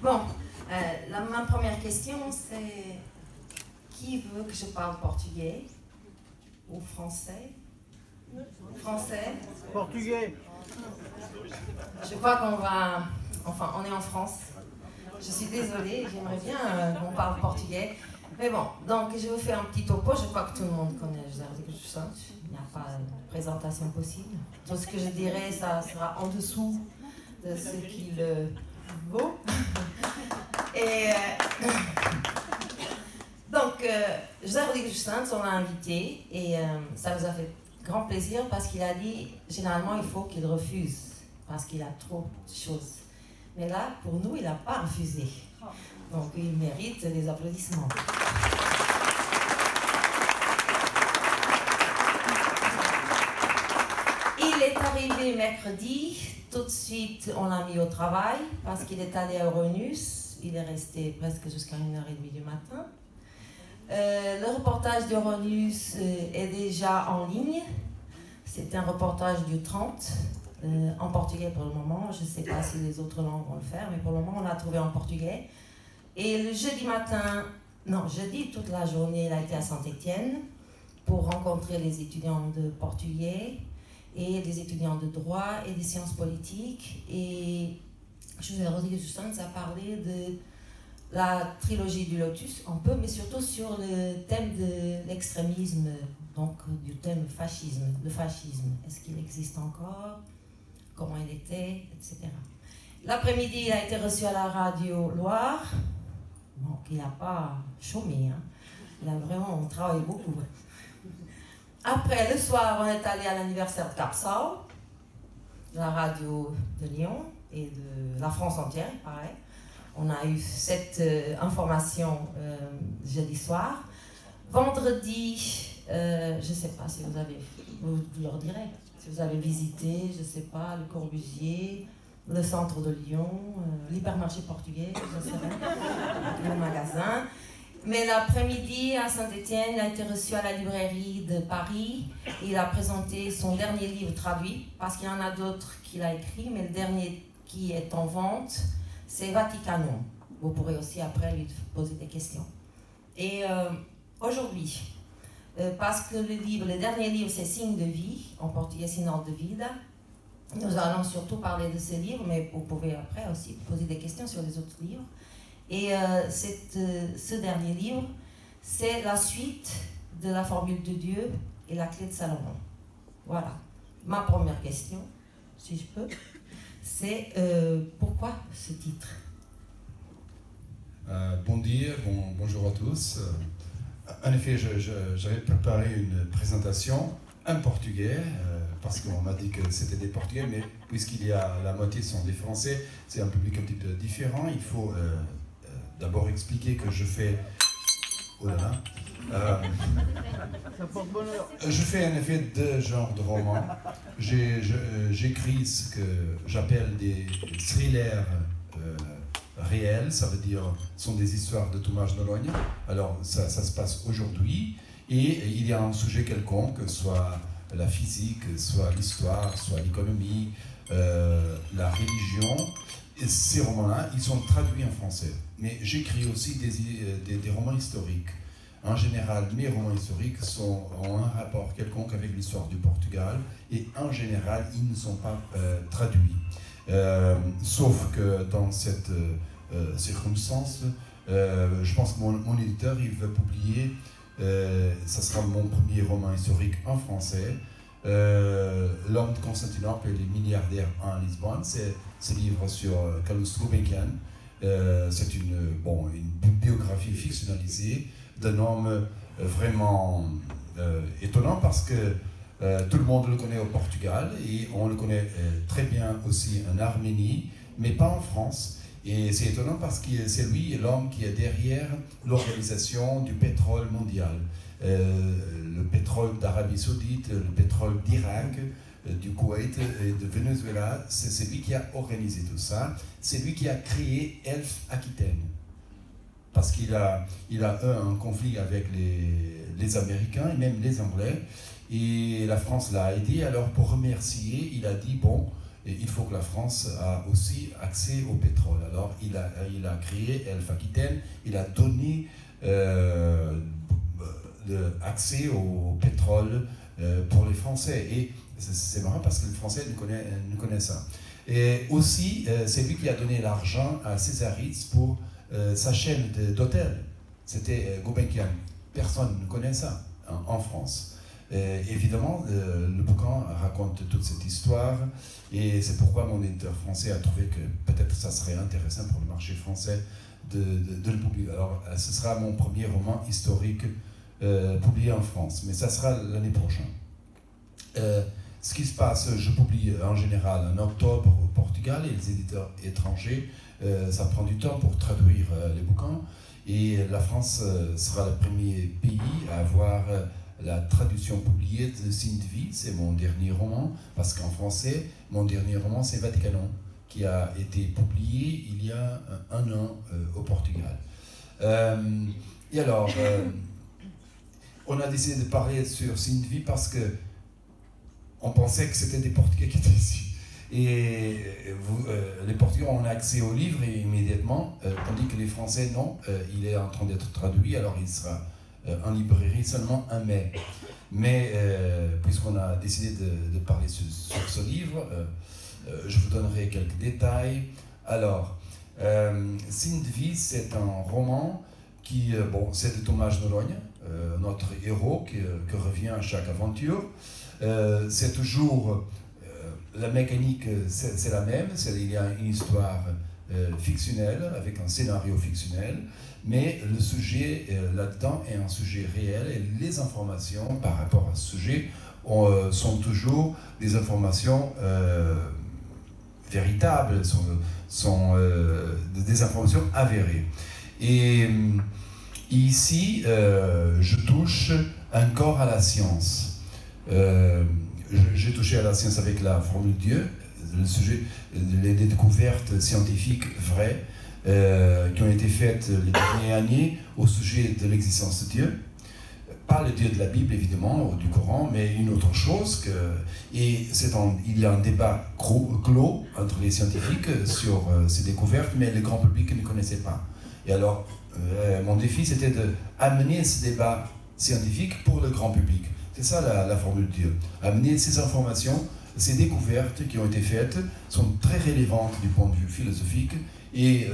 Bon, ma première question, c'est qui veut que je parle portugais ou français? Français? Portugais. Je crois qu'on va... Enfin, on est en France. Je suis désolée, j'aimerais bien qu'on parle portugais. Mais bon, donc je vais vous faire un petit topo. Je crois que tout le monde connaît José Rodrigues dos Santos. Il n'y a pas de présentation possible. Tout ce que je dirai, ça sera en dessous de ce qu'il vaut. Et donc, José Rodrigues dos Santos, on l'a invité et ça nous a fait grand plaisir parce qu'il a dit, généralement, il faut qu'il refuse parce qu'il a trop de choses. Mais là, pour nous, il n'a pas refusé. Donc, il mérite des applaudissements. Il est arrivé mercredi. Tout de suite, on l'a mis au travail parce qu'il est allé à Euronus. Il est resté presque jusqu'à 1h30 du matin. Le reportage d'Euronus est déjà en ligne. C'est un reportage du 30, en portugais pour le moment. Je ne sais pas si les autres langues vont le faire, mais pour le moment, on l'a trouvé en portugais. Et le jeudi toute la journée, il a été à Saint-Étienne pour rencontrer les étudiants de portugais et les étudiants de droit et des sciences politiques. Et José Rodrigues dos Santos a parlé de la trilogie du Lotus, un peu, mais surtout sur le thème de l'extrémisme, donc du thème fascisme. Le fascisme, est-ce qu'il existe encore? Comment il était, etc. L'après-midi, il a été reçu à la radio Loire. Donc, il n'a pas chômé. Hein. Il a vraiment travaillé beaucoup. Après, le soir, on est allé à l'anniversaire de Capsao, de la radio de Lyon et de la France entière, pareil. On a eu cette information jeudi soir. Vendredi, je ne sais pas si vous leur direz, si vous avez visité, je ne sais pas, le Corbusier, le centre de Lyon, l'hypermarché portugais, je ne sais pas, le magasin. Mais l'après-midi, à Saint-Étienne, il a été reçu à la librairie de Paris. Il a présenté son dernier livre traduit, parce qu'il y en a d'autres qu'il a écrit, mais le dernier qui est en vente, c'est Vaticanum. Vous pourrez aussi après lui poser des questions. Et aujourd'hui, parce que le dernier livre, c'est Signe de vie, en portugais Sinal de Vida. Nous allons surtout parler de ce livre, mais vous pouvez après aussi poser des questions sur les autres livres. Et ce dernier livre, c'est la suite de la formule de Dieu et la clé de Salomon. Voilà. Ma première question, si je peux, c'est pourquoi ce titre? Bon dia, bonjour à tous. En effet, j'avais préparé une présentation en portugais, parce qu'on m'a dit que c'était des portugais, mais puisqu'il y a la moitié sont des français, c'est un public un petit peu différent. Il faut d'abord expliquer que je fais... Oh là là. Je fais en effet deux genres de romans. J'écris ce que j'appelle des thrillers réels, ça veut dire sont des histoires de Tomás Noronha. Alors ça se passe aujourd'hui et il y a un sujet quelconque, soit la physique, soit l'histoire, soit l'économie, la religion. Et ces romans-là, ils sont traduits en français. Mais j'écris aussi des romans historiques. En général, mes romans historiques ont un rapport quelconque avec l'histoire du Portugal et en général, ils ne sont pas traduits. Sauf que dans cette circonstance, je pense que mon éditeur, il veut publier, ça sera mon premier roman historique en français, L'homme de Constantinople et les milliardaires en Lisbonne. C'est ce livre sur Carlos Gulbenkian. C'est une biographie fictionnalisée d'un homme vraiment étonnant parce que tout le monde le connaît au Portugal et on le connaît très bien aussi en Arménie, mais pas en France. Et c'est étonnant parce que c'est lui l'homme qui est derrière l'organisation du pétrole mondial. Le pétrole d'Arabie Saoudite, le pétrole d'Irak, du Koweït et de Venezuela, c'est lui qui a organisé tout ça. C'est lui qui a créé Elf Aquitaine. Parce qu'il a eu un conflit avec les Américains et même les Anglais. Et la France l'a aidé. Alors pour remercier, il a dit, bon, et il faut que la France a aussi accès au pétrole. Alors il a créé Elf Aquitaine, il a donné accès au pétrole pour les Français. Et c'est marrant parce que les Français ne connaissent ça. Et aussi, c'est lui qui a donné l'argent à Césaritz pour sa chaîne d'hôtels. C'était Gulbenkian. Personne ne connaît ça en France. Évidemment, le bouquin raconte toute cette histoire et c'est pourquoi mon éditeur français a trouvé que peut-être ça serait intéressant pour le marché français de le publier. Alors, ce sera mon premier roman historique publié en France, mais ça sera l'année prochaine. Ce qui se passe, je publie en général en octobre au Portugal et les éditeurs étrangers, ça prend du temps pour traduire les bouquins et la France sera le premier pays à avoir la traduction publiée de Sindvi, c'est mon dernier roman, parce qu'en français, mon dernier roman c'est Vaticanon, qui a été publié il y a un an au Portugal. Et alors, on a décidé de parler sur Sindvi parce que on pensait que c'était des Portugais qui étaient ici. Et les Portugais ont accès au livre immédiatement, tandis que les Français, non. Il est en train d'être traduit, alors il sera en librairie seulement en mai. Mais puisqu'on a décidé de parler sur ce livre, je vous donnerai quelques détails. Alors, Sindvi, c'est un roman qui, c'est de Tomás Noronha, notre héros qui revient à chaque aventure. C'est toujours la mécanique, c'est la même, il y a une histoire fictionnelle avec un scénario fictionnel, mais le sujet là-dedans est un sujet réel et les informations par rapport à ce sujet sont toujours des informations véritables, sont des informations avérées. Et ici, je touche encore à la science. J'ai touché à la science avec la formule Dieu, le sujet, les découvertes scientifiques vraies qui ont été faites les dernières années au sujet de l'existence de Dieu. Pas le Dieu de la Bible, évidemment, ou du Coran, mais une autre chose. Il y a un débat clos entre les scientifiques sur ces découvertes, mais le grand public ne connaissait pas. Et alors, mon défi, c'était d'amener ce débat scientifique pour le grand public. C'est ça la formule de Dieu. Amener ces informations, ces découvertes qui ont été faites sont très relevantes du point de vue philosophique et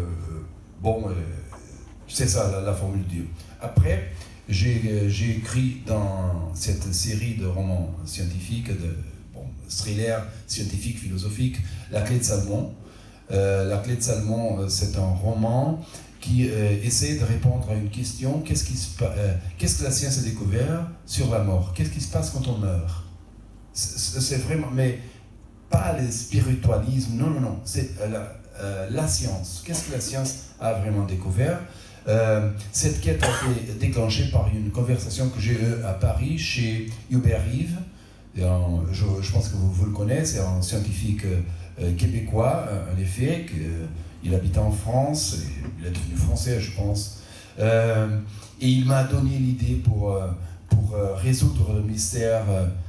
c'est ça la formule de Dieu. Après, j'ai écrit dans cette série de romans scientifiques, thrillers scientifiques, philosophiques, La Clé de Salomon. La Clé de Salomon, c'est un roman qui essaie de répondre à une question, qu'est-ce que la science a découvert sur la mort? Qu'est-ce qui se passe quand on meurt? C'est vraiment, mais pas le spiritualisme, non, c'est la science. Qu'est-ce que la science a vraiment découvert? Cette quête a été déclenchée par une conversation que j'ai eue à Paris chez Hubert Reeves. Je pense que vous le connaissez, c'est un scientifique québécois, en effet, il habite en France, il est devenu français, je pense. Et il m'a donné l'idée pour résoudre le mystère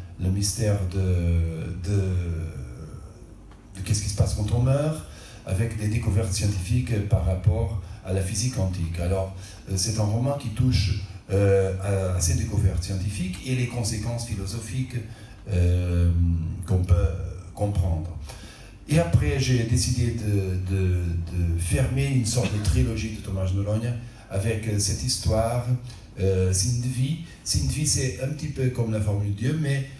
de qu'est-ce qui se passe quand on meurt, avec des découvertes scientifiques par rapport à la physique quantique. Alors, c'est un roman qui touche à ces découvertes scientifiques et les conséquences philosophiques qu'on peut comprendre. Et après, j'ai décidé de fermer une sorte de trilogie de Tomás Noronha avec cette histoire, Sindvi. Sindvi, c'est un petit peu comme la formule de Dieu, mais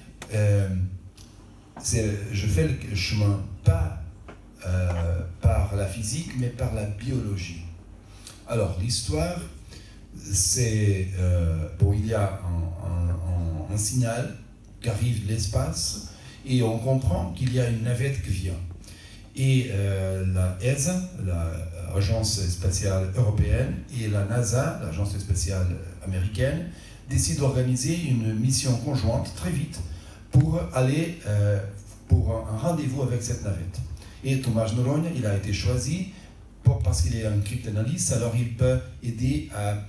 je fais le chemin pas par la physique, mais par la biologie. Alors, l'histoire, c'est... il y a un signal qui arrive de l'espace et on comprend qu'il y a une navette qui vient. Et la ESA, l'Agence spatiale européenne, et la NASA, l'Agence spatiale américaine, décident d'organiser une mission conjointe très vite pour aller pour un rendez-vous avec cette navette. Et Tomás Noronha, il a été choisi parce qu'il est un cryptanalyste, alors il peut aider à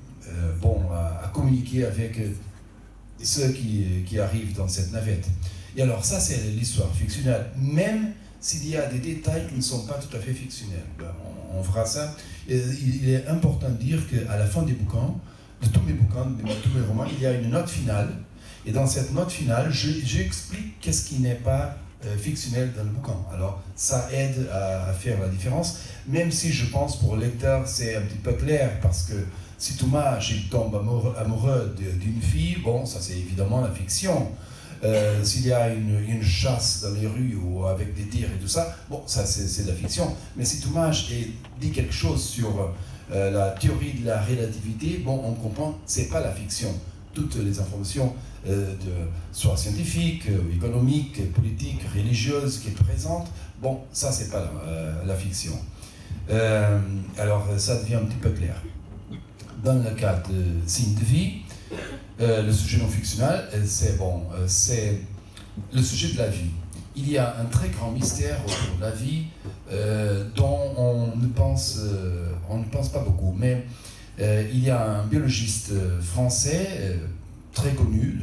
communiquer avec ceux qui arrivent dans cette navette. Et alors ça, c'est l'histoire fictionnelle, même s'il y a des détails qui ne sont pas tout à fait fictionnels. Ben, on fera ça. Et il est important de dire qu'à la fin des bouquins, de tous mes bouquins, de tous mes romans, il y a une note finale. Et dans cette note finale, j'explique qu'est-ce qui n'est pas fictionnel dans le bouquin. Alors, ça aide à faire la différence, même si je pense pour le lecteur, c'est un petit peu clair, parce que si Thomas il tombe amoureux d'une fille, bon, ça c'est évidemment la fiction. S'il y a une chasse dans les rues ou avec des tirs et tout ça, bon, ça c'est de la fiction. Mais si Thomas dit quelque chose sur la théorie de la relativité, bon, on comprend, c'est pas la fiction. Toutes les informations, soit scientifiques, économiques, politiques, religieuses qui est présente, bon, ça c'est pas la fiction. Alors ça devient un petit peu clair. Dans le cas de Signe de vie, le sujet non fictionnel, c'est le sujet de la vie. Il y a un très grand mystère autour de la vie dont on ne pense pas beaucoup. Mais il y a un biologiste français très connu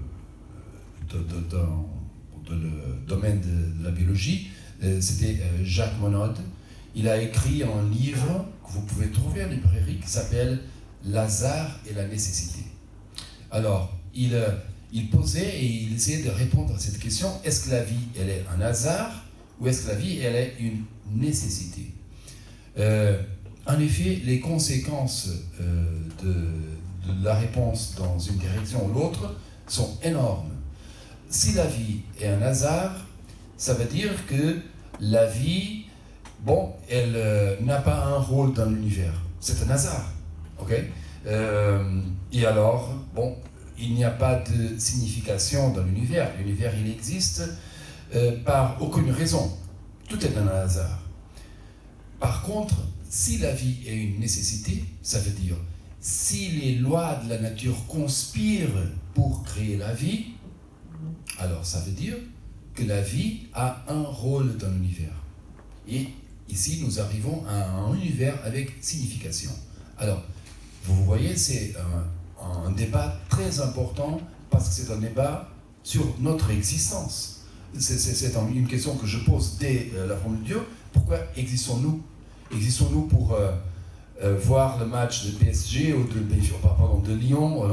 dans le domaine de la biologie, c'était Jacques Monod. Il a écrit un livre que vous pouvez trouver en librairie qui s'appelle « L'hasard et la nécessité ». Alors, il posait et il essayait de répondre à cette question, est-ce que la vie, elle est un hasard ou est-ce que la vie, elle est une nécessité? En effet, les conséquences de la réponse dans une direction ou l'autre sont énormes. Si la vie est un hasard, ça veut dire que la vie, bon, elle n'a pas un rôle dans l'univers. C'est un hasard, ok? Et alors, bon, il n'y a pas de signification dans l'univers. L'univers, il existe par aucune raison. Tout est un hasard. Par contre, si la vie est une nécessité, ça veut dire si les lois de la nature conspirent pour créer la vie, alors ça veut dire que la vie a un rôle dans l'univers. Et ici, nous arrivons à un univers avec signification. Alors, vous voyez, c'est un débat très important parce que c'est un débat sur notre existence. C'est une question que je pose dès la forme de Dieu. Pourquoi existons-nous? Existons-nous pour voir le match de PSG ou de Lyon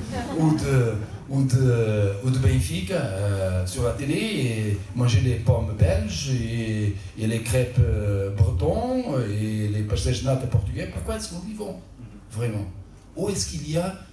ou de Benfica sur la télé et manger les pommes belges et les crêpes bretons et les pastéis de nata portugais? Pourquoi est-ce que nous vivons vraiment? Où est-ce qu'il y a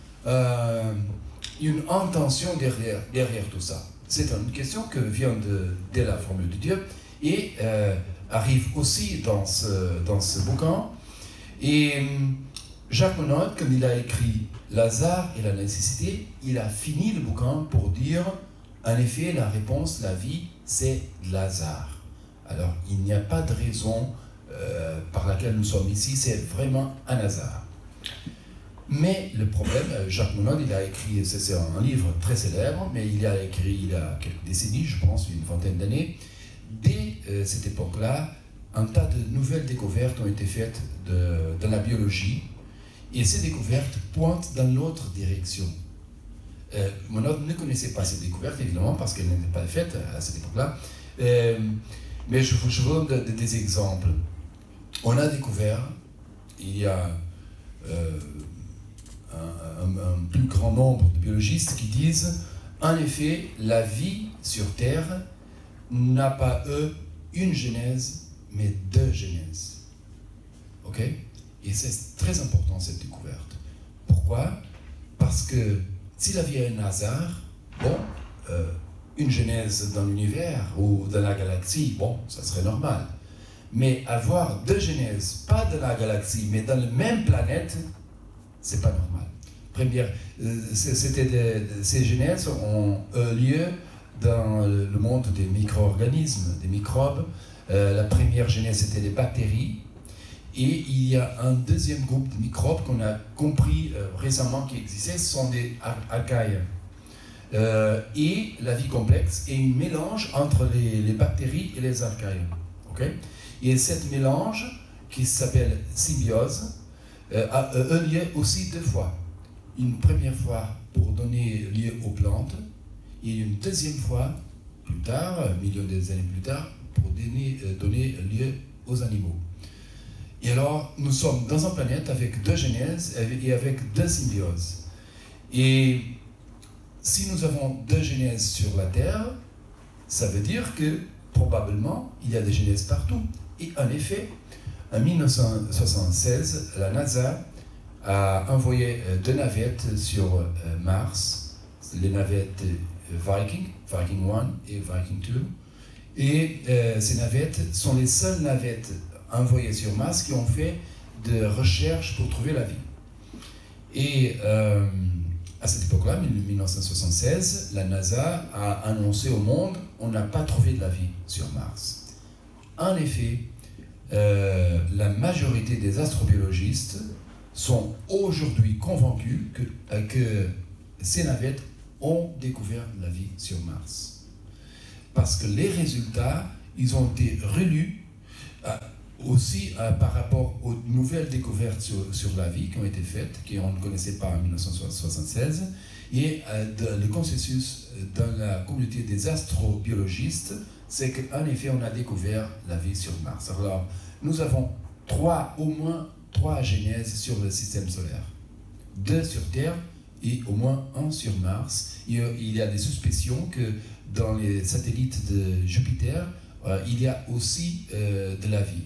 une intention derrière tout ça? C'est une question que vient de la formule de Dieu et arrive aussi dans ce bouquin. Et Jacques Monod, quand il a écrit L'hasard et la nécessité, il a fini le bouquin pour dire, en effet, la réponse, la vie, c'est de l'hasard. Alors, il n'y a pas de raison par laquelle nous sommes ici, c'est vraiment un hasard. Mais le problème, Jacques Monod, il a écrit, c'est un livre très célèbre, mais il a écrit il y a quelques décennies, je pense, une vingtaine d'années. Dès cette époque-là, un tas de nouvelles découvertes ont été faites dans la biologie, et ces découvertes pointent dans l'autre direction. Monod ne connaissait pas ces découvertes, évidemment, parce qu'elles n'étaient pas faites à cette époque-là, mais je vous donne des exemples. On a découvert, il y a un plus grand nombre de biologistes qui disent, en effet, la vie sur Terre n'a pas, une genèse, mais deux genèses. Ok? Et c'est très important cette découverte. Pourquoi? Parce que si la vie est un hasard, bon, une genèse dans l'univers ou dans la galaxie, bon, ça serait normal. Mais avoir deux genèses, pas de la galaxie, mais dans la même planète, c'est pas normal. Ces genèses ont lieu dans le monde des micro-organismes, des microbes. La première genèse, c'était les bactéries. Et il y a un deuxième groupe de microbes qu'on a compris récemment qui existait, ce sont des archaïes. Et la vie complexe est un mélange entre les bactéries et les archaïes. Okay? Et cette mélange, qui s'appelle symbiose, a eu lieu aussi deux fois. Une première fois pour donner lieu aux plantes, et une deuxième fois plus tard, millions d'années plus tard, pour donner lieu aux animaux. Et alors, nous sommes dans une planète avec deux genèses et avec deux symbioses. Et si nous avons deux genèses sur la Terre, ça veut dire que probablement il y a des genèses partout. Et en effet, en 1976, la NASA a envoyé deux navettes sur Mars, les navettes Viking 1 et Viking 2. Et ces navettes sont les seules navettes envoyées sur Mars qui ont fait de recherches pour trouver la vie. Et à cette époque-là, en 1976, la NASA a annoncé au monde on n'a pas trouvé de la vie sur Mars. En effet, la majorité des astrobiologistes sont aujourd'hui convaincus que ces navettes ont découvert la vie sur Mars. Parce que les résultats, ils ont été relus aussi par rapport aux nouvelles découvertes sur la vie qui ont été faites, qu'on ne connaissait pas en 1976, et le consensus dans la communauté des astrobiologistes, c'est qu'en effet, on a découvert la vie sur Mars. Alors, nous avons au moins trois genèses sur le système solaire. 2 sur Terre et au moins 1 sur Mars. Il y a des suspicions que dans les satellites de Jupiter, il y a aussi de la vie.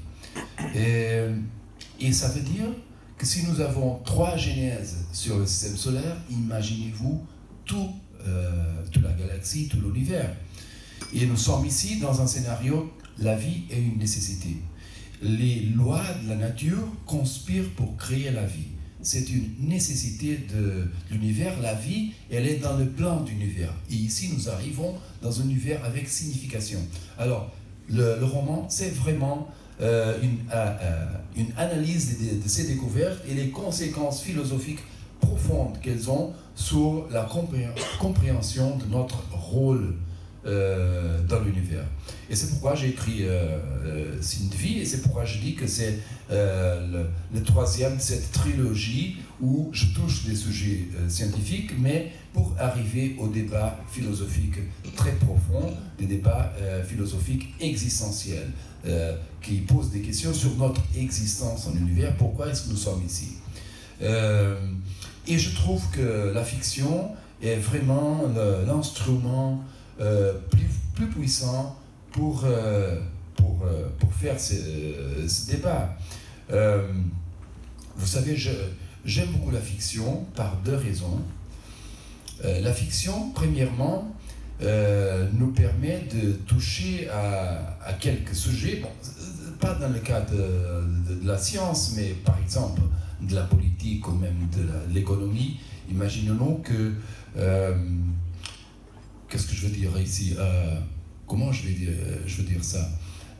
Et ça veut dire que si nous avons 3 genèses sur le système solaire, imaginez-vous toute la galaxie, tout l'univers. Et nous sommes ici dans un scénario, la vie est une nécessité. Les lois de la nature conspirent pour créer la vie. C'est une nécessité de l'univers. La vie, elle est dans le plan de l'univers. Et ici, nous arrivons dans un univers avec signification. Alors, le roman, c'est vraiment une analyse de ces découvertes et les conséquences philosophiques profondes qu'elles ont sur la compréhension de notre rôle dans l'univers. Et c'est pourquoi j'ai écrit Signe de vie, et c'est pourquoi je dis que c'est le troisième de cette trilogie où je touche des sujets scientifiques, mais pour arriver au débat philosophique très profond, des débats philosophiques existentiels, qui posent des questions sur notre existence en univers, pourquoi est-ce que nous sommes ici. Et je trouve que la fiction est vraiment l'instrument plus puissant pour faire ce débat. Vous savez, j'aime beaucoup la fiction par 2 raisons. La fiction, premièrement, nous permet de toucher à quelques sujets, bon, pas dans le cas de la science, mais par exemple de la politique ou même de l'économie. Imaginons que qu'est-ce que je veux dire ici? Comment je veux dire ça?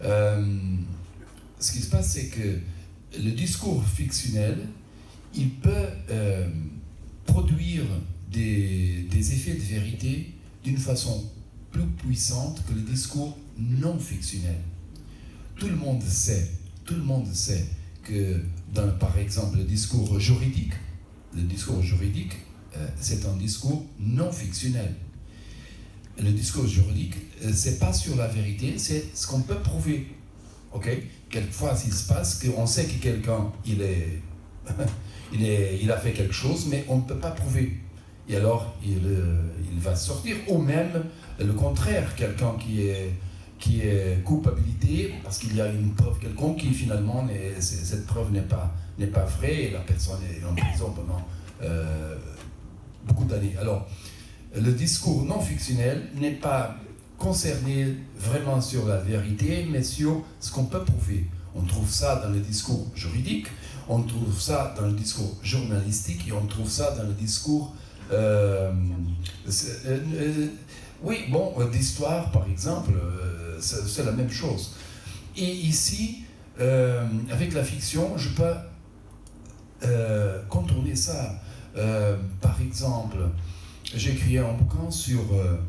Ce qui se passe, c'est que le discours fictionnel, il peut produire des effets de vérité d'une façon plus puissante que le discours non fictionnel. Tout le monde sait que par exemple, le discours juridique, c'est un discours non fictionnel. Le discours juridique, c'est pas sur la vérité, c'est ce qu'on peut prouver. Ok? Quelquefois, il se passe qu'on sait que quelqu'un, il a fait quelque chose, mais on ne peut pas prouver. Et alors, il va sortir. Ou même, le contraire, quelqu'un qui est culpabilité, parce qu'il y a une preuve quelconque qui finalement, cette preuve n'est pas vraie, et la personne est en prison pendant beaucoup d'années. Alors, le discours non fictionnel n'est pas concerné vraiment sur la vérité, mais sur ce qu'on peut prouver. On trouve ça dans le discours juridique, on trouve ça dans le discours journalistique, et on trouve ça dans le discours d'histoire, par exemple, c'est la même chose. Et ici, avec la fiction, je peux contourner ça. Par exemple, j'ai écrit un bouquin sur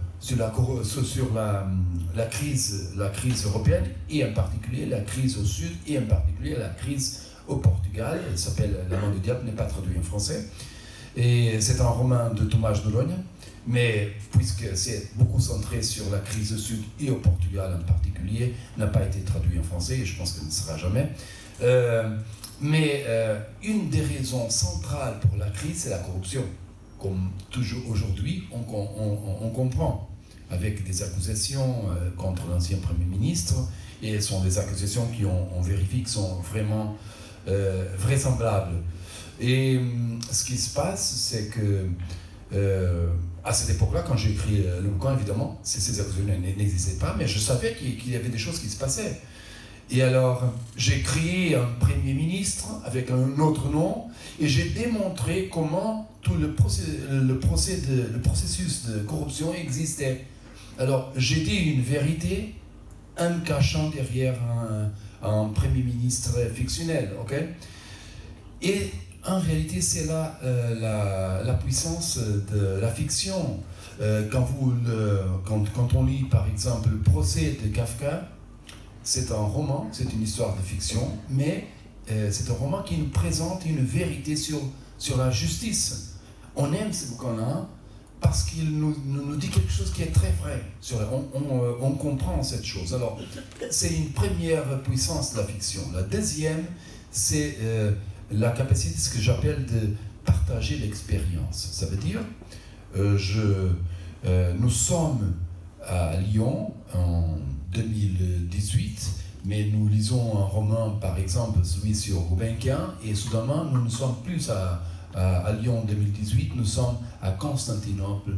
la crise européenne, et en particulier la crise au Sud, et en particulier la crise au Portugal. Elle s'appelle La main du diable, n'est pas traduit en français. Et c'est un roman de Tomás de Logna, mais puisque c'est beaucoup centré sur la crise du Sud et au Portugal en particulier, n'a pas été traduit en français et je pense que ne sera jamais. Mais une des raisons centrales pour la crise, c'est la corruption. Comme toujours aujourd'hui, on comprend, avec des accusations contre l'ancien Premier ministre, et ce sont des accusations qui on vérifie qui sont vraiment vraisemblables. Et ce qui se passe, c'est que à cette époque-là, quand j'ai écrit le bouquin, évidemment, ces accusations n'existaient pas, mais je savais qu'il y avait des choses qui se passaient. Et alors, j'ai créé un Premier ministre avec un autre nom, et j'ai démontré comment tout le processus de corruption existait. Alors, j'ai dit une vérité en me cachant derrière un Premier ministre fictionnel, ok? Et en réalité, c'est là la puissance de la fiction. Quand on lit, par exemple, le procès de Kafka, c'est un roman, c'est une histoire de fiction, mais c'est un roman qui nous présente une vérité sur la justice. On aime ce bouquin-là parce qu'il nous dit quelque chose qui est très vrai. On comprend cette chose. Alors, c'est une première puissance de la fiction. La deuxième, c'est la capacité, ce que j'appelle de partager l'expérience. Ça veut dire, nous sommes à Lyon en 2018, mais nous lisons un roman, par exemple, celui sur Gulbenkian, et soudainement, nous ne sommes plus à Lyon en 2018, nous sommes à Constantinople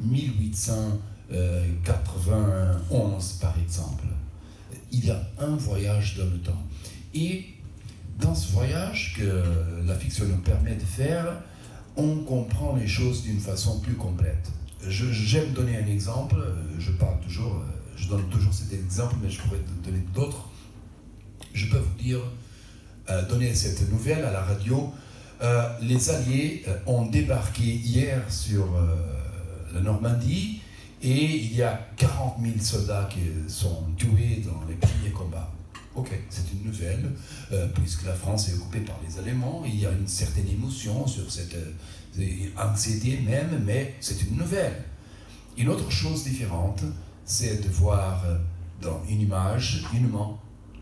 1891, par exemple. Il y a un voyage dans le temps. Et dans ce voyage que la fiction nous permet de faire, on comprend les choses d'une façon plus complète. J'aime donner un exemple, je donne toujours cet exemple, mais je pourrais donner d'autres. Je peux vous dire, donner cette nouvelle à la radio. Les Alliés ont débarqué hier sur la Normandie et il y a 40 000 soldats qui sont tués dans les premiers combats. Ok, c'est une nouvelle, puisque la France est occupée par les Allemands, il y a une certaine émotion sur cette anxiété même, mais c'est une nouvelle. Une autre chose différente, c'est de voir dans une image, une main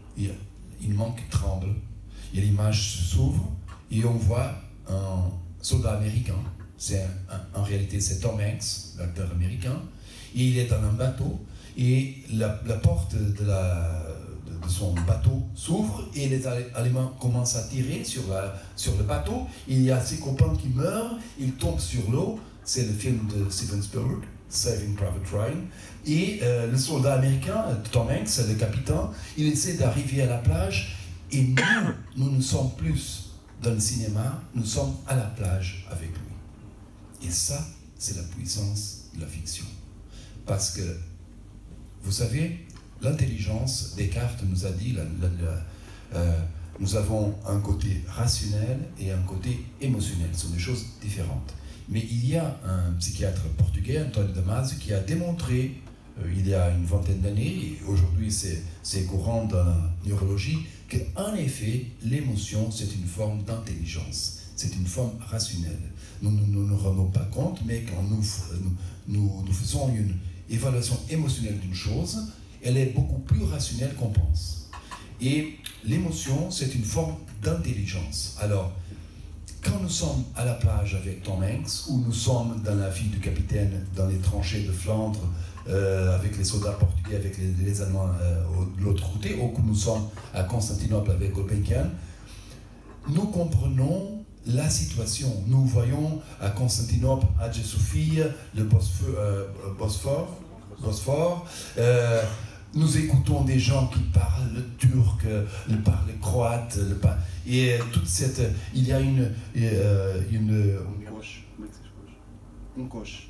qui tremble, et l'image s'ouvre, et on voit un soldat américain. En réalité, c'est Tom Hanks, l'acteur américain, et il est dans un bateau, et la porte de son bateau s'ouvre, et les Allemands commencent à tirer sur le bateau, et il y a ses copains qui meurent, ils tombent sur l'eau. C'est le film de Steven Spielberg, Saving Private Ryan, et le soldat américain, Tom Hanks, le capitaine, il essaie d'arriver à la plage, et nous ne sommes plus dans le cinéma, nous sommes à la plage avec lui. Et ça, c'est la puissance de la fiction. Parce que, vous savez, l'intelligence, Descartes nous a dit, nous avons un côté rationnel et un côté émotionnel. Ce sont des choses différentes. Mais il y a un psychiatre portugais, António Damasio, qui a démontré, il y a une vingtaine d'années, et aujourd'hui c'est courant dans la neurologie, qu'en effet, l'émotion, c'est une forme d'intelligence, c'est une forme rationnelle. Nous ne nous rendons pas compte, mais quand nous faisons une évaluation émotionnelle d'une chose, elle est beaucoup plus rationnelle qu'on pense. Et l'émotion, c'est une forme d'intelligence. Alors, quand nous sommes à la plage avec Tom Hanks, ou nous sommes dans la vie du capitaine dans les tranchées de Flandre, avec les soldats portugais, avec les Allemands de l'autre côté, ou que nous sommes à Constantinople avec Gulbenkian, nous comprenons la situation. Nous voyons à Constantinople, Hagia Sophia, le Bosphore, nous écoutons des gens qui parlent le turc, parlent le croate, et toute cette... Il y a une coche.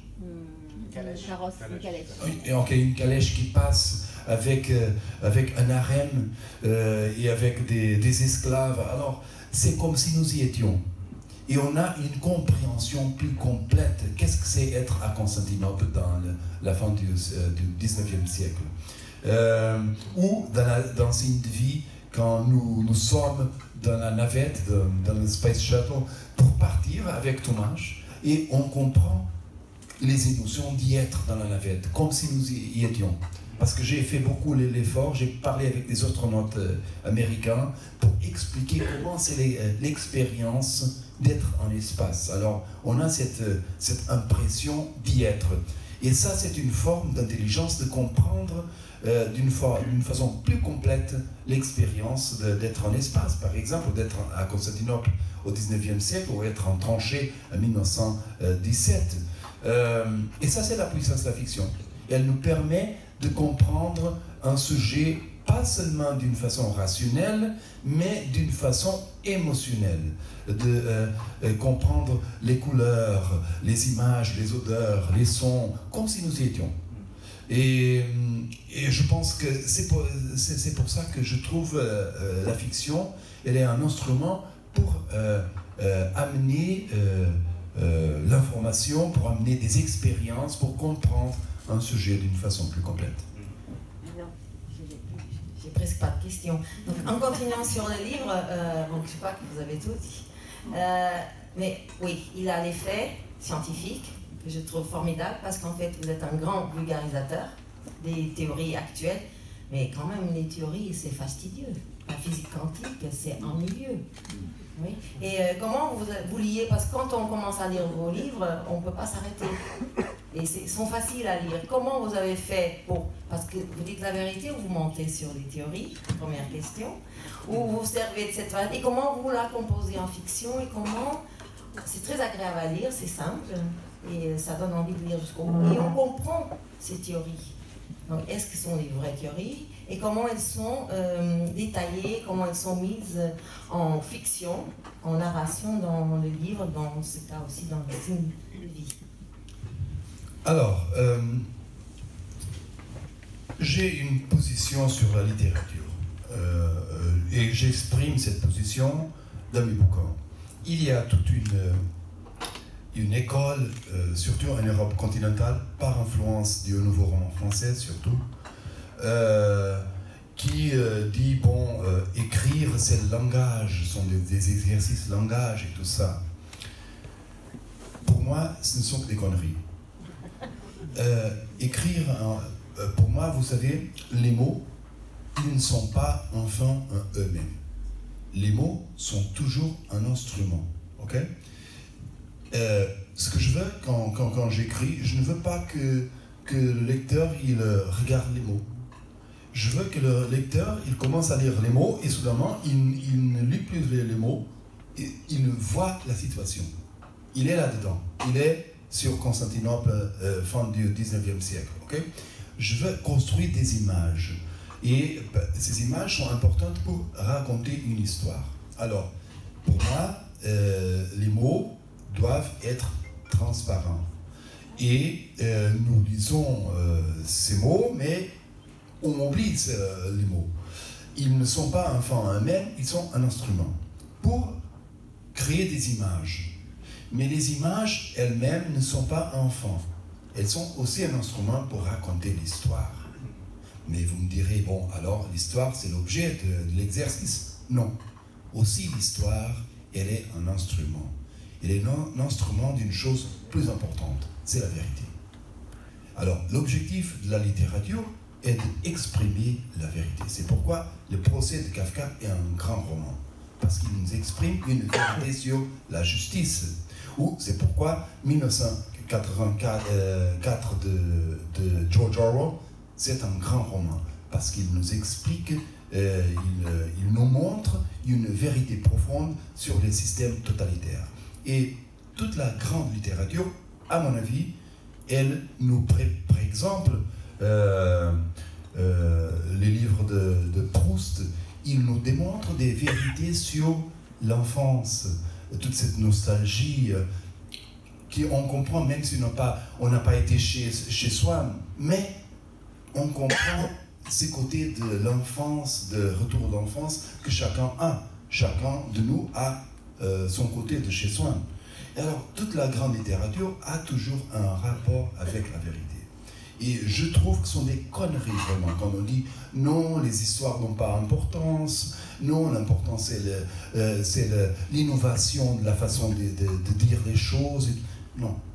Une calèche qui passe avec un harem et avec des esclaves. Alors, c'est comme si nous y étions. Et on a une compréhension plus complète. Qu'est-ce que c'est être à Constantinople dans la fin du 19e siècle? Ou dans une vie, quand nous sommes dans la navette, dans le Space Shuttle, pour partir avec Tomáš, et on comprend les émotions d'y être dans la navette, comme si nous y étions. Parce que j'ai fait beaucoup l'effort, j'ai parlé avec des astronautes américains pour expliquer comment c'est l'expérience d'être en espace. Alors, on a cette impression d'y être. Et ça, c'est une forme d'intelligence de comprendre d'une façon plus complète l'expérience d'être en espace. Par exemple, d'être à Constantinople au 19e siècle ou être en tranchée en 1917. Et ça, c'est la puissance de la fiction. Et elle nous permet de comprendre un sujet pas seulement d'une façon rationnelle, mais d'une façon émotionnelle, de comprendre les couleurs, les images, les odeurs, les sons, comme si nous y étions. Et je pense que c'est pour ça que je trouve la fiction, elle est un instrument pour amener l'information, pour amener des expériences, pour comprendre un sujet d'une façon plus complète. Non, j'ai presque pas de questions. Donc, en continuant sur le livre, donc, je ne sais pas que vous avez tout dit, mais oui, il a les faits scientifiques que je trouve formidables parce qu'en fait, vous êtes un grand vulgarisateur des théories actuelles, mais quand même, les théories, c'est fastidieux. La physique quantique, c'est ennuyeux. Oui. Et comment vous liez, parce que quand on commence à lire vos livres, on ne peut pas s'arrêter. Et ils sont faciles à lire. Comment vous avez fait pour... Parce que vous dites la vérité ou vous mentez sur les théories, première question, ou vous servez de cette variété, et comment vous la composez en fiction, et comment... C'est très agréable à lire, c'est simple, et ça donne envie de lire jusqu'au bout. Et on comprend ces théories. Donc, est-ce que ce sont des vraies théories? Et comment elles sont détaillées, comment elles sont mises en fiction, en narration dans le livre, dans ce cas aussi dans le signe de vie. Alors, j'ai une position sur la littérature et j'exprime cette position dans mes bouquins. Il y a toute une école, surtout en Europe continentale, par influence du nouveau roman français surtout, qui dit, bon, écrire c'est le langage, ce sont des exercices de langage et tout ça. Pour moi, ce ne sont que des conneries. Écrire, pour moi, vous savez, les mots, ils ne sont pas enfin eux-mêmes. Les mots sont toujours un instrument, ok? Ce que je veux quand j'écris, je ne veux pas que le lecteur il regarde les mots. Je veux que le lecteur il commence à lire les mots et soudainement il ne lit plus les mots, il voit la situation. Il est là-dedans. Il est sur Constantinople, fin du 19e siècle. Okay? Je veux construire des images. Et ces images sont importantes pour raconter une histoire. Alors, pour moi, les mots doivent être transparents. Et nous lisons ces mots, mais on oublie les mots. Ils ne sont pas un fin en eux-mêmes, ils sont un instrument pour créer des images. Mais les images elles-mêmes ne sont pas enfants. Elles sont aussi un instrument pour raconter l'histoire. Mais vous me direz, bon, alors l'histoire c'est l'objet de l'exercice. Non. Aussi l'histoire, elle est un instrument. Elle est un instrument d'une chose plus importante, c'est la vérité. Alors, l'objectif de la littérature est d'exprimer la vérité. C'est pourquoi le procès de Kafka est un grand roman. Parce qu'il nous exprime une vérité sur la justice. Ou c'est pourquoi 1984 de George Orwell, c'est un grand roman. Parce qu'il nous explique, il nous montre une vérité profonde sur les systèmes totalitaires. Et toute la grande littérature, à mon avis, elle nous, par exemple, les livres de Proust, ils nous démontrent des vérités sur l'enfance, toute cette nostalgie qu'on comprend même si on n'a pas été chez soi, mais on comprend ces côtés de l'enfance, de retour d'enfance que chacun a. Chacun de nous a son côté de chez soi. Et alors, toute la grande littérature a toujours un rapport avec la vérité. Et je trouve que ce sont des conneries, vraiment, quand on dit non, les histoires n'ont pas d'importance, non, l'important c'est l'innovation de la façon de dire les choses. Non.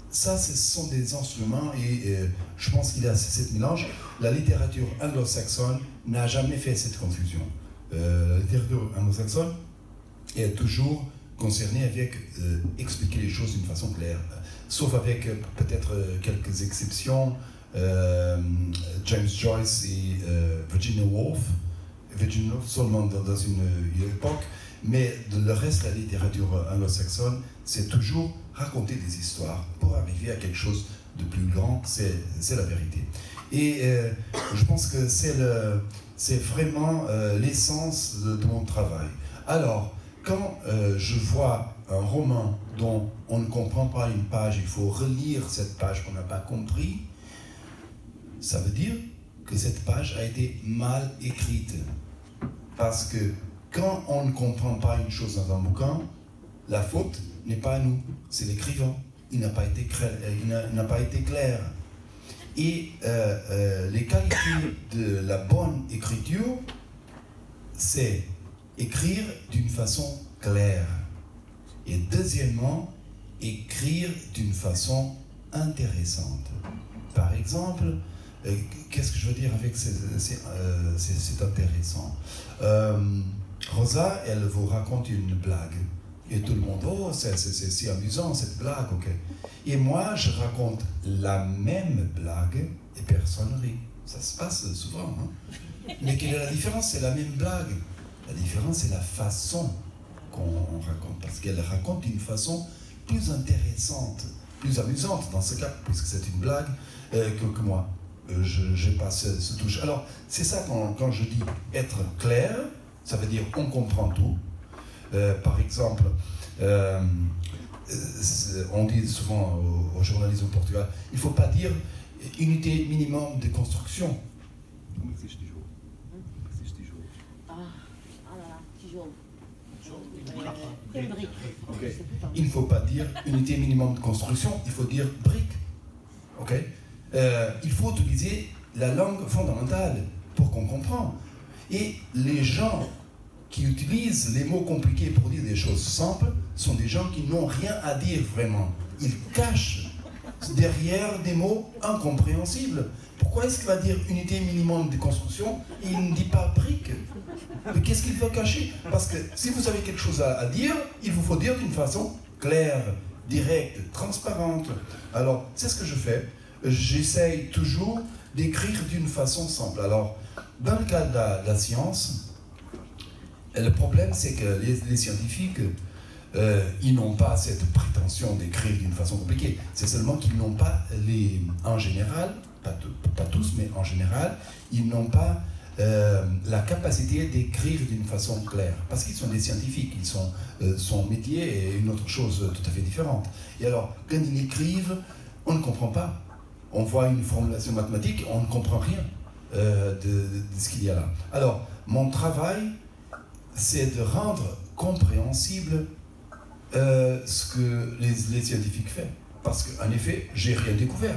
ça, ce sont des instruments et je pense qu'il y a ce mélange. La littérature anglo-saxonne n'a jamais fait cette confusion. La littérature anglo-saxonne est toujours concernée avec expliquer les choses d'une façon claire, sauf avec peut-être quelques exceptions, James Joyce et Virginia Woolf seulement dans une époque, mais le reste de la littérature anglo-saxonne, c'est toujours raconter des histoires pour arriver à quelque chose de plus grand, c'est la vérité. Et je pense que c'est vraiment l'essence de mon travail. Alors, quand je vois un roman dont on ne comprend pas une page, il faut relire cette page qu'on n'a pas compris, ça veut dire que cette page a été mal écrite. Parce que quand on ne comprend pas une chose dans un bouquin, la faute n'est pas à nous, c'est l'écrivain. Il n'a pas été clair. Et les qualités de la bonne écriture, c'est écrire d'une façon claire. Et deuxièmement, écrire d'une façon intéressante. Par exemple, qu'est-ce que je veux dire avec c'est intéressant. Rosa, elle vous raconte une blague. Et tout le monde, oh, c'est amusant cette blague, ok. Et moi, je raconte la même blague et personne rit. Ça se passe souvent, hein. Mais quelle est la différence? C'est la même blague. La différence, c'est la façon qu'on raconte. Parce qu'elle raconte d'une façon plus intéressante, plus amusante dans ce cas, puisque c'est une blague que moi. Je passe ce touche. Alors, c'est ça quand je dis être clair, ça veut dire on comprend tout. Par exemple, on dit souvent aux journalistes au Portugal, il ne faut pas dire unité minimum de construction. Il ne faut pas dire unité minimum de construction, il faut dire brique. Okay? Il faut utiliser la langue fondamentale pour qu'on comprenne. Et les gens qui utilisent les mots compliqués pour dire des choses simples sont des gens qui n'ont rien à dire vraiment. Ils cachent derrière des mots incompréhensibles. Pourquoi est-ce qu'il va dire unité minimum de construction et il ne dit pas brique? Mais qu'est-ce qu'il veut cacher? Parce que si vous avez quelque chose à dire, il vous faut dire d'une façon claire, directe, transparente. Alors, c'est ce que je fais. J'essaye toujours d'écrire d'une façon simple. Alors, dans le cas de la science, le problème, c'est que les scientifiques, ils n'ont pas cette prétention d'écrire d'une façon compliquée. C'est seulement qu'ils n'ont pas, en général, pas tous, mais en général, ils n'ont pas la capacité d'écrire d'une façon claire. Parce qu'ils sont des scientifiques, son métier est une autre chose tout à fait différente. Et alors, quand ils écrivent, on ne comprend pas. On voit une formulation mathématique, on ne comprend rien de ce qu'il y a là. Alors, mon travail, c'est de rendre compréhensible ce que les scientifiques font. Parce qu'en effet, j'ai rien découvert.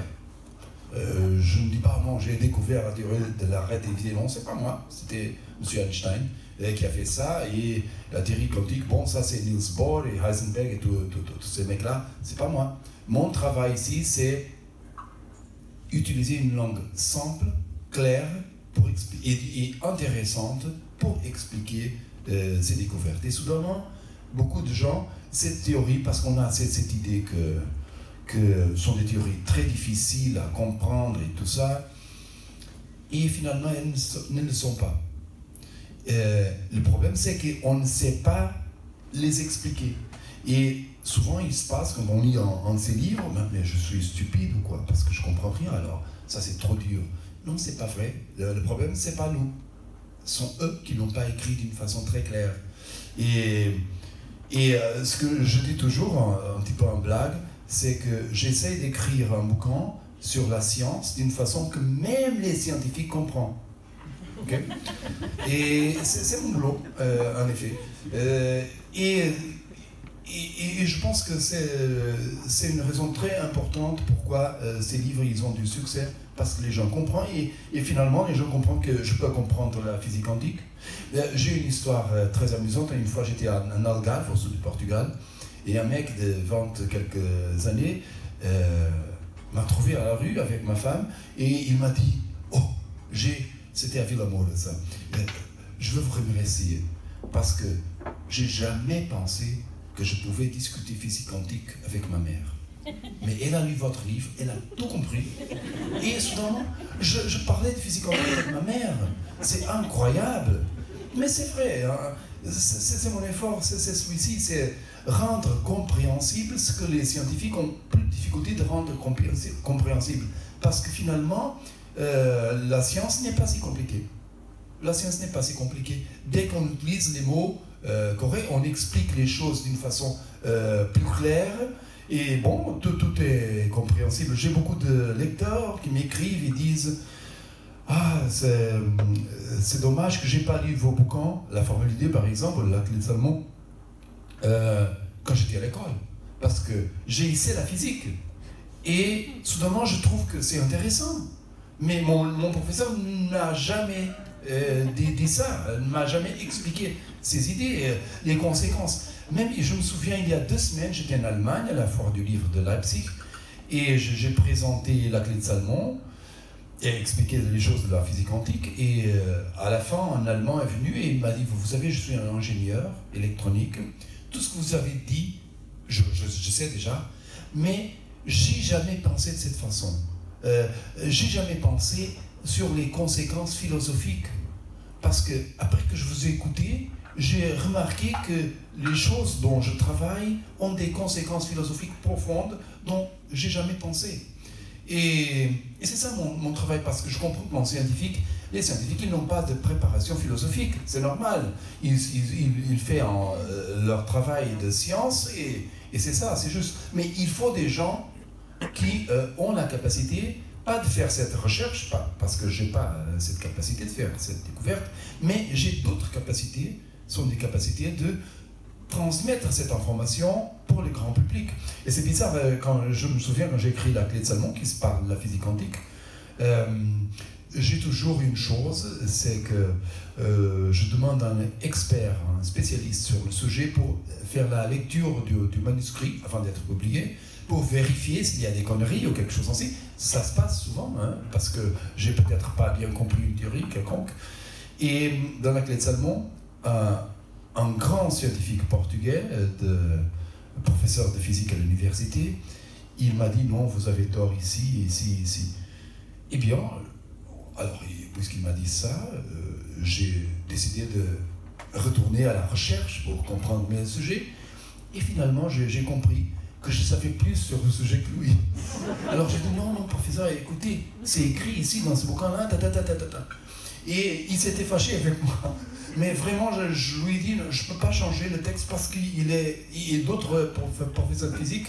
Je ne dis pas, non, j'ai découvert la théorie de la relativité. Non, c'est pas moi. C'était M. Einstein qui a fait ça. Et la théorie quantique, bon, ça c'est Niels Bohr et Heisenberg et tous ces mecs-là. C'est pas moi. Mon travail ici, c'est utiliser une langue simple, claire et intéressante pour expliquer ces découvertes. Et soudainement, beaucoup de gens, cette théorie, parce qu'on a cette idée que sont des théories très difficiles à comprendre et tout ça, et finalement, elles ne le sont pas. Le problème, c'est qu'on ne sait pas les expliquer. Et souvent, il se passe, quand on lit en ces livres, mais je suis stupide ou quoi, parce que je comprends rien, alors ça c'est trop dur. Non, c'est pas vrai. Le problème, c'est pas nous. Ce sont eux qui n'ont pas écrit d'une façon très claire. Et ce que je dis toujours, un petit peu en blague, c'est que j'essaie d'écrire un bouquin sur la science d'une façon que même les scientifiques comprennent. Okay? Et c'est mon boulot, en effet. Et je pense que c'est une raison très importante pourquoi ces livres ils ont du succès, parce que les gens comprennent et finalement les gens comprennent que je peux comprendre la physique quantique. J'ai une histoire très amusante. Une fois j'étais en Algarve, au sud du Portugal, et un mec de 20 quelques années m'a trouvé à la rue avec ma femme et il m'a dit « Oh, c'était à Villamor, ça. Je veux vous remercier parce que j'ai jamais pensé que je pouvais discuter physique quantique avec ma mère. Mais elle a lu votre livre, elle a tout compris. Et soudainement, je parlais de physique quantique avec ma mère. C'est incroyable. Mais c'est vrai, hein. C'est mon effort, c'est celui-ci, c'est rendre compréhensible ce que les scientifiques ont plus de difficulté de rendre compréhensible. Parce que finalement, la science n'est pas si compliquée. La science n'est pas si compliquée. Dès qu'on utilise les mots corrects, on explique les choses d'une façon plus claire. Et bon, tout est compréhensible. J'ai beaucoup de lecteurs qui m'écrivent et disent « Ah, c'est dommage que je n'ai pas lu vos bouquins, la Formule D par exemple, la Clé de Salomon, quand j'étais à l'école. Parce que j'ai essayé la physique. Et soudainement, je trouve que c'est intéressant. Mais mon professeur n'a jamais dit ça, ne m'a jamais expliqué ses idées, les conséquences. Même, je me souviens, il y a 2 semaines, j'étais en Allemagne, à la foire du livre de Leipzig, et j'ai présenté la Clé de Salomon et expliqué les choses de la physique quantique. Et à la fin, un Allemand est venu et il m'a dit, vous savez, je suis un ingénieur électronique, tout ce que vous avez dit, je sais déjà, mais j'ai jamais pensé de cette façon. J'ai jamais pensé sur les conséquences philosophiques. Parce que, après que je vous ai écouté, j'ai remarqué que les choses dont je travaille ont des conséquences philosophiques profondes dont j'ai jamais pensé. Et c'est ça mon travail, parce que je comprends que les scientifiques, ils n'ont pas de préparation philosophique, c'est normal. Ils font leur travail de science et c'est ça, c'est juste. Mais il faut des gens qui ont la capacité, pas de faire cette recherche, pas parce que je n'ai pas cette capacité de faire cette découverte, mais j'ai d'autres capacités, sont des capacités de transmettre cette information pour le grand public. Et c'est bizarre, je me souviens quand j'ai écrit La Clé de Salomon, qui se parle de la physique quantique, j'ai toujours une chose, c'est que je demande à un expert, un spécialiste sur le sujet pour faire la lecture du manuscrit avant d'être publié, pour vérifier s'il y a des conneries ou quelque chose ainsi. Ça se passe souvent, hein, parce que j'ai peut-être pas bien compris une théorie quelconque. Et dans La Clé de Salomon, un grand scientifique portugais, professeur de physique à l'université, il m'a dit non, vous avez tort ici, ici, ici. Eh bien, alors, puisqu'il m'a dit ça, j'ai décidé de retourner à la recherche pour comprendre mieux le sujet. Et finalement, j'ai compris que je savais plus sur le sujet que lui. Alors j'ai dit non, professeur, écoutez, c'est écrit ici dans ce bouquin-là, Et il s'était fâché avec moi. Mais vraiment, je lui ai dit, je ne peux pas changer le texte parce qu'il y a d'autres professeurs de physique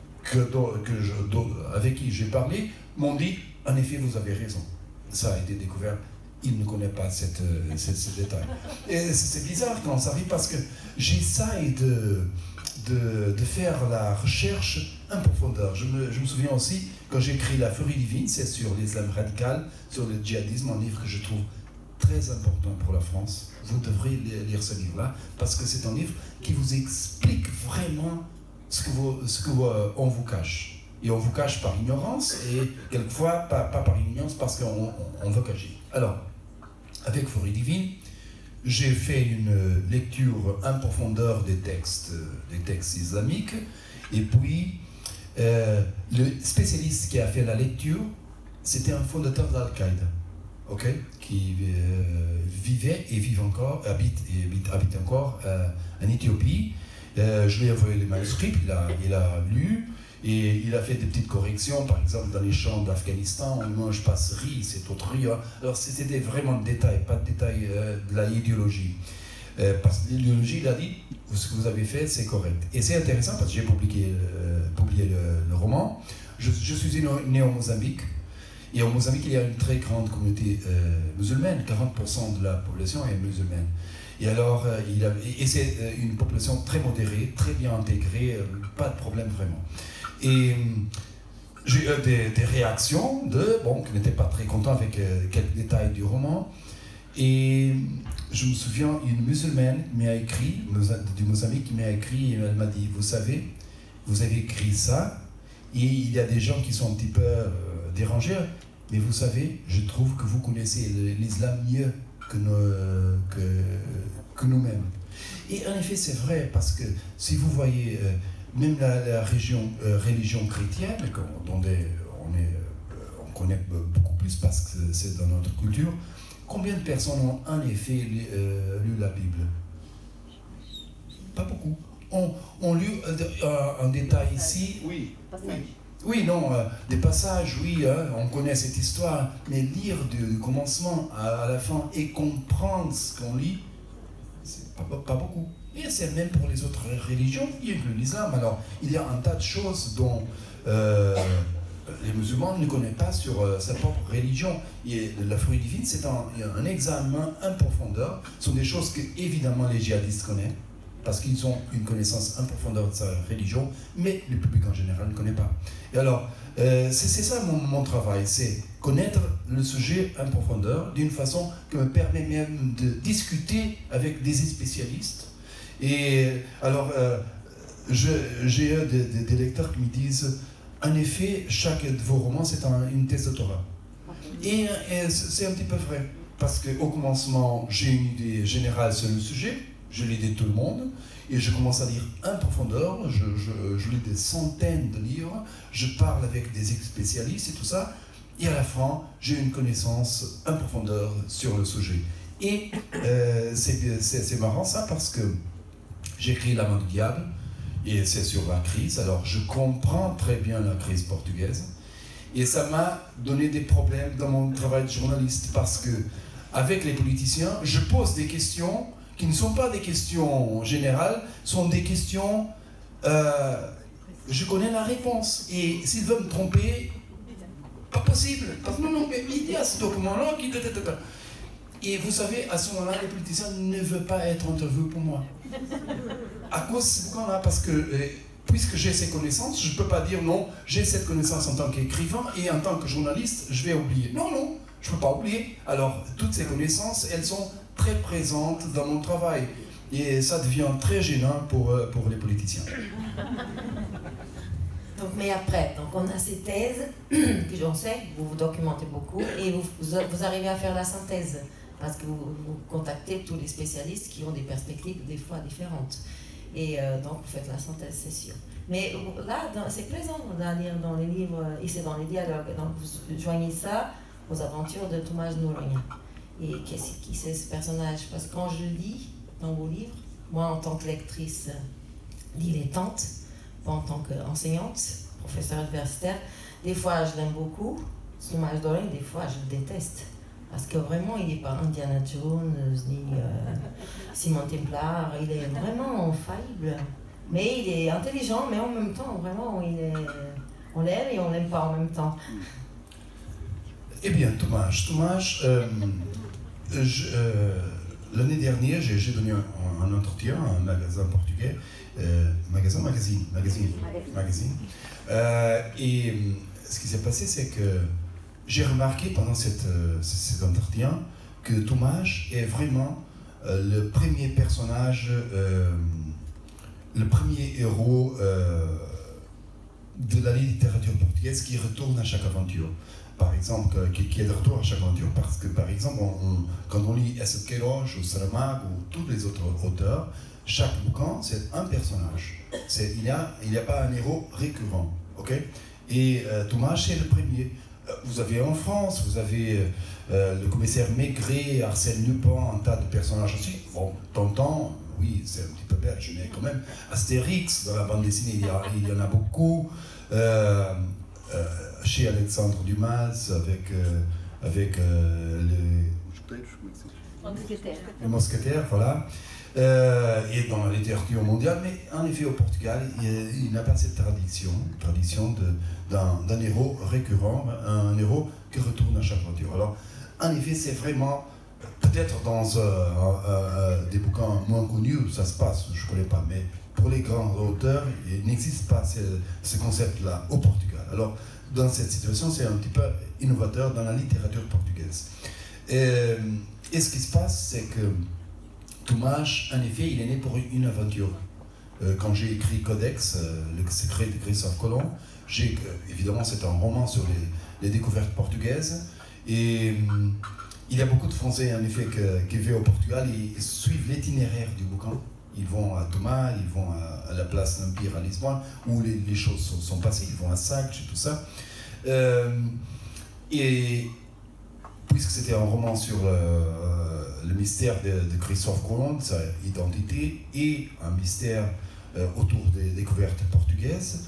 avec qui j'ai parlé m'ont dit, en effet, vous avez raison. Ça a été découvert. Il ne connaît pas ce détail. Et c'est bizarre quand ça arrive parce que j'essaye de faire la recherche en profondeur. Je me souviens aussi, quand j'ai écrit La Furie divine, c'est sur l'islam radical, sur le djihadisme, un livre que je trouve très important pour la France. Vous devrez lire ce livre-là, parce que c'est un livre qui vous explique vraiment ce qu'on vous cache. Et on vous cache par ignorance, et quelquefois pas par ignorance, parce qu'on veut cacher. Alors, avec Furie divine, j'ai fait une lecture en profondeur des textes islamiques, et puis le spécialiste qui a fait la lecture, c'était un fondateur d'Al-Qaïda, qui vivait et habite encore en Éthiopie. Je lui ai envoyé les manuscrits, il a lu, et il a fait des petites corrections, par exemple dans les champs d'Afghanistan, on ne mange pas ce riz, c'est autre riz. Alors c'était vraiment de détails, pas de détails de la idéologie. Parce que l'idéologie, il a dit, ce que vous avez fait, c'est correct. Et c'est intéressant parce que j'ai publié le roman. Je suis né au Mozambique. Et au Mozambique, il y a une très grande communauté musulmane. 40% de la population est musulmane. Et alors, c'est une population très modérée, très bien intégrée, pas de problème vraiment. Et j'ai eu des réactions qui n'étaient pas très contents avec quelques détails du roman. Et je me souviens, une musulmane m'a écrit, du Mozambique, qui m'a écrit, et elle m'a dit, vous savez, vous avez écrit ça, Et il y a des gens qui sont un petit peu dérangés, mais vous savez, je trouve que vous connaissez l'islam mieux que nous-mêmes. Et en effet, c'est vrai, parce que si vous voyez, même la religion chrétienne, dont on connaît beaucoup plus parce que c'est dans notre culture, combien de personnes ont en effet lu la Bible? Pas beaucoup. On lit un détail ici, oui. Oui, non, des passages, oui, on connaît cette histoire, mais lire du commencement à la fin et comprendre ce qu'on lit, c'est pas beaucoup. Et c'est même pour les autres religions, y inclut l'islam. Alors, il y a un tas de choses dont les musulmans ne connaissent pas sur sa propre religion. Et la folie divine, c'est un examen en profondeur. Ce sont des choses que, évidemment, les djihadistes connaissent, parce qu'ils ont une connaissance en profondeur de sa religion, mais le public en général ne connaît pas. Et alors, c'est ça mon travail, c'est connaître le sujet en profondeur d'une façon qui me permet même de discuter avec des spécialistes. Et alors, j'ai des lecteurs qui me disent, en effet, chaque de vos romans, c'est une thèse de Torah. Et c'est un petit peu vrai, parce qu'au commencement, j'ai une idée générale sur le sujet, je lis de tout le monde, et je commence à lire en profondeur, je lis des centaines de livres, je parle avec des spécialistes et tout ça, et à la fin, j'ai une connaissance en profondeur sur le sujet. Et c'est marrant ça, parce que j'écris La main du diable, et c'est sur la crise, alors je comprends très bien la crise portugaise, et ça m'a donné des problèmes dans mon travail de journaliste, parce que avec les politiciens, je pose des questions qui ne sont pas des questions générales, sont des questions, je connais la réponse. Et s'ils veulent me tromper, pas possible. Parce que non, mais il y a ce document-là qui... Et vous savez, à ce moment-là, les politiciens ne veulent pas être interviewés pour moi. À cause de ce point-là, parce que puisque j'ai ces connaissances, je ne peux pas dire non, j'ai cette connaissance en tant qu'écrivain et en tant que journaliste, je vais oublier. Non, non, je ne peux pas oublier. Alors, toutes ces connaissances, elles sont très présente dans mon travail. Et ça devient très gênant pour les politiciens. Donc, mais après, donc on a ces thèses, que j'en sais, vous vous documentez beaucoup, et vous arrivez à faire la synthèse, parce que vous contactez tous les spécialistes qui ont des perspectives des fois différentes. Et donc vous faites la synthèse, c'est sûr. Mais là, c'est plaisant de lire dans les livres, ici dans les dialogues, donc vous joignez ça aux aventures de Tomás Noronha. Et qui c'est ce personnage? Parce que quand je lis dans vos livres, moi en tant que lectrice dilettante, pas en tant qu'enseignante, professeure universitaire, des fois je l'aime beaucoup, Tomás Noronha, des fois je le déteste. Parce que vraiment, il n'est pas Indiana Jones, ni Simon Templar, il est vraiment faillible. Mais il est intelligent, mais en même temps, vraiment, on l'aime et on l'aime pas en même temps. Eh bien, Tomás, l'année dernière, j'ai donné un entretien à un magasin portugais, magazine. Et ce qui s'est passé, c'est que j'ai remarqué pendant cet entretien que Tomás est vraiment le premier personnage, le premier héros de la littérature portugaise qui retourne à chaque aventure. Par exemple, qui est de retour à chaque aventure. Parce que, par exemple, quand on lit Eça de Queiroz ou Saramago ou tous les autres auteurs, chaque bouquin, c'est un personnage. Il n'y a pas un héros récurrent. Okay? Et Tomás, c'est le premier. Vous avez en France, vous avez le commissaire Maigret, Arsène Lupin, un tas de personnages aussi. Bon, Tintin, oui, c'est un petit peu belge, mais quand même. Astérix, dans la bande dessinée, il y en a beaucoup. Chez Alexandre Dumas, avec les mousquetaires, voilà. Et dans la littérature mondiale, mais en effet au Portugal, il n'y a pas cette tradition d'un héros récurrent, un héros qui retourne à chaque aventure. Alors, en effet, c'est vraiment, peut-être dans des bouquins moins connus, ça se passe, je ne connais pas, mais pour les grands auteurs, il n'existe pas ce concept-là au Portugal. Alors, dans cette situation, c'est un petit peu innovateur dans la littérature portugaise. Et ce qui se passe, c'est que Tomás, en effet, il est né pour une aventure. Quand j'ai écrit Codex, le secret de Christophe Colomb, Évidemment, c'est un roman sur les découvertes portugaises. Et il y a beaucoup de Français, en effet, qui vivent au Portugal et suivent l'itinéraire du bouquin. Ils vont à Thomas, ils vont à la place d'Empire à Lisbonne, où les choses sont passées, ils vont à Sagres et tout ça. Et puisque c'était un roman sur le mystère de Christophe Colomb, sa identité, et un mystère autour des découvertes portugaises,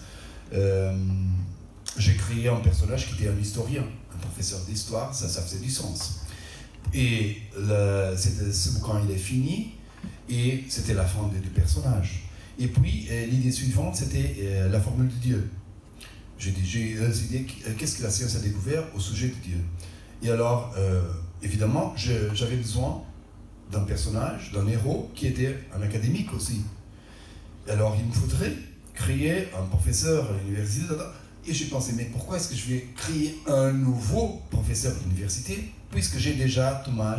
j'ai créé un personnage qui était un historien, un professeur d'histoire, ça faisait du sens. Et ce bouquin, il est fini, et c'était la fin du personnage. Et puis, l'idée suivante, c'était la formule de Dieu. J'ai idées, qu'est-ce que la science a découvert au sujet de Dieu? Et alors, évidemment, j'avais besoin d'un personnage, d'un héros, qui était un académique aussi. Et alors, il me faudrait créer un professeur à l'université. Et j'ai pensé, mais pourquoi est-ce que je vais créer un nouveau professeur d'université, puisque j'ai déjà Thomas,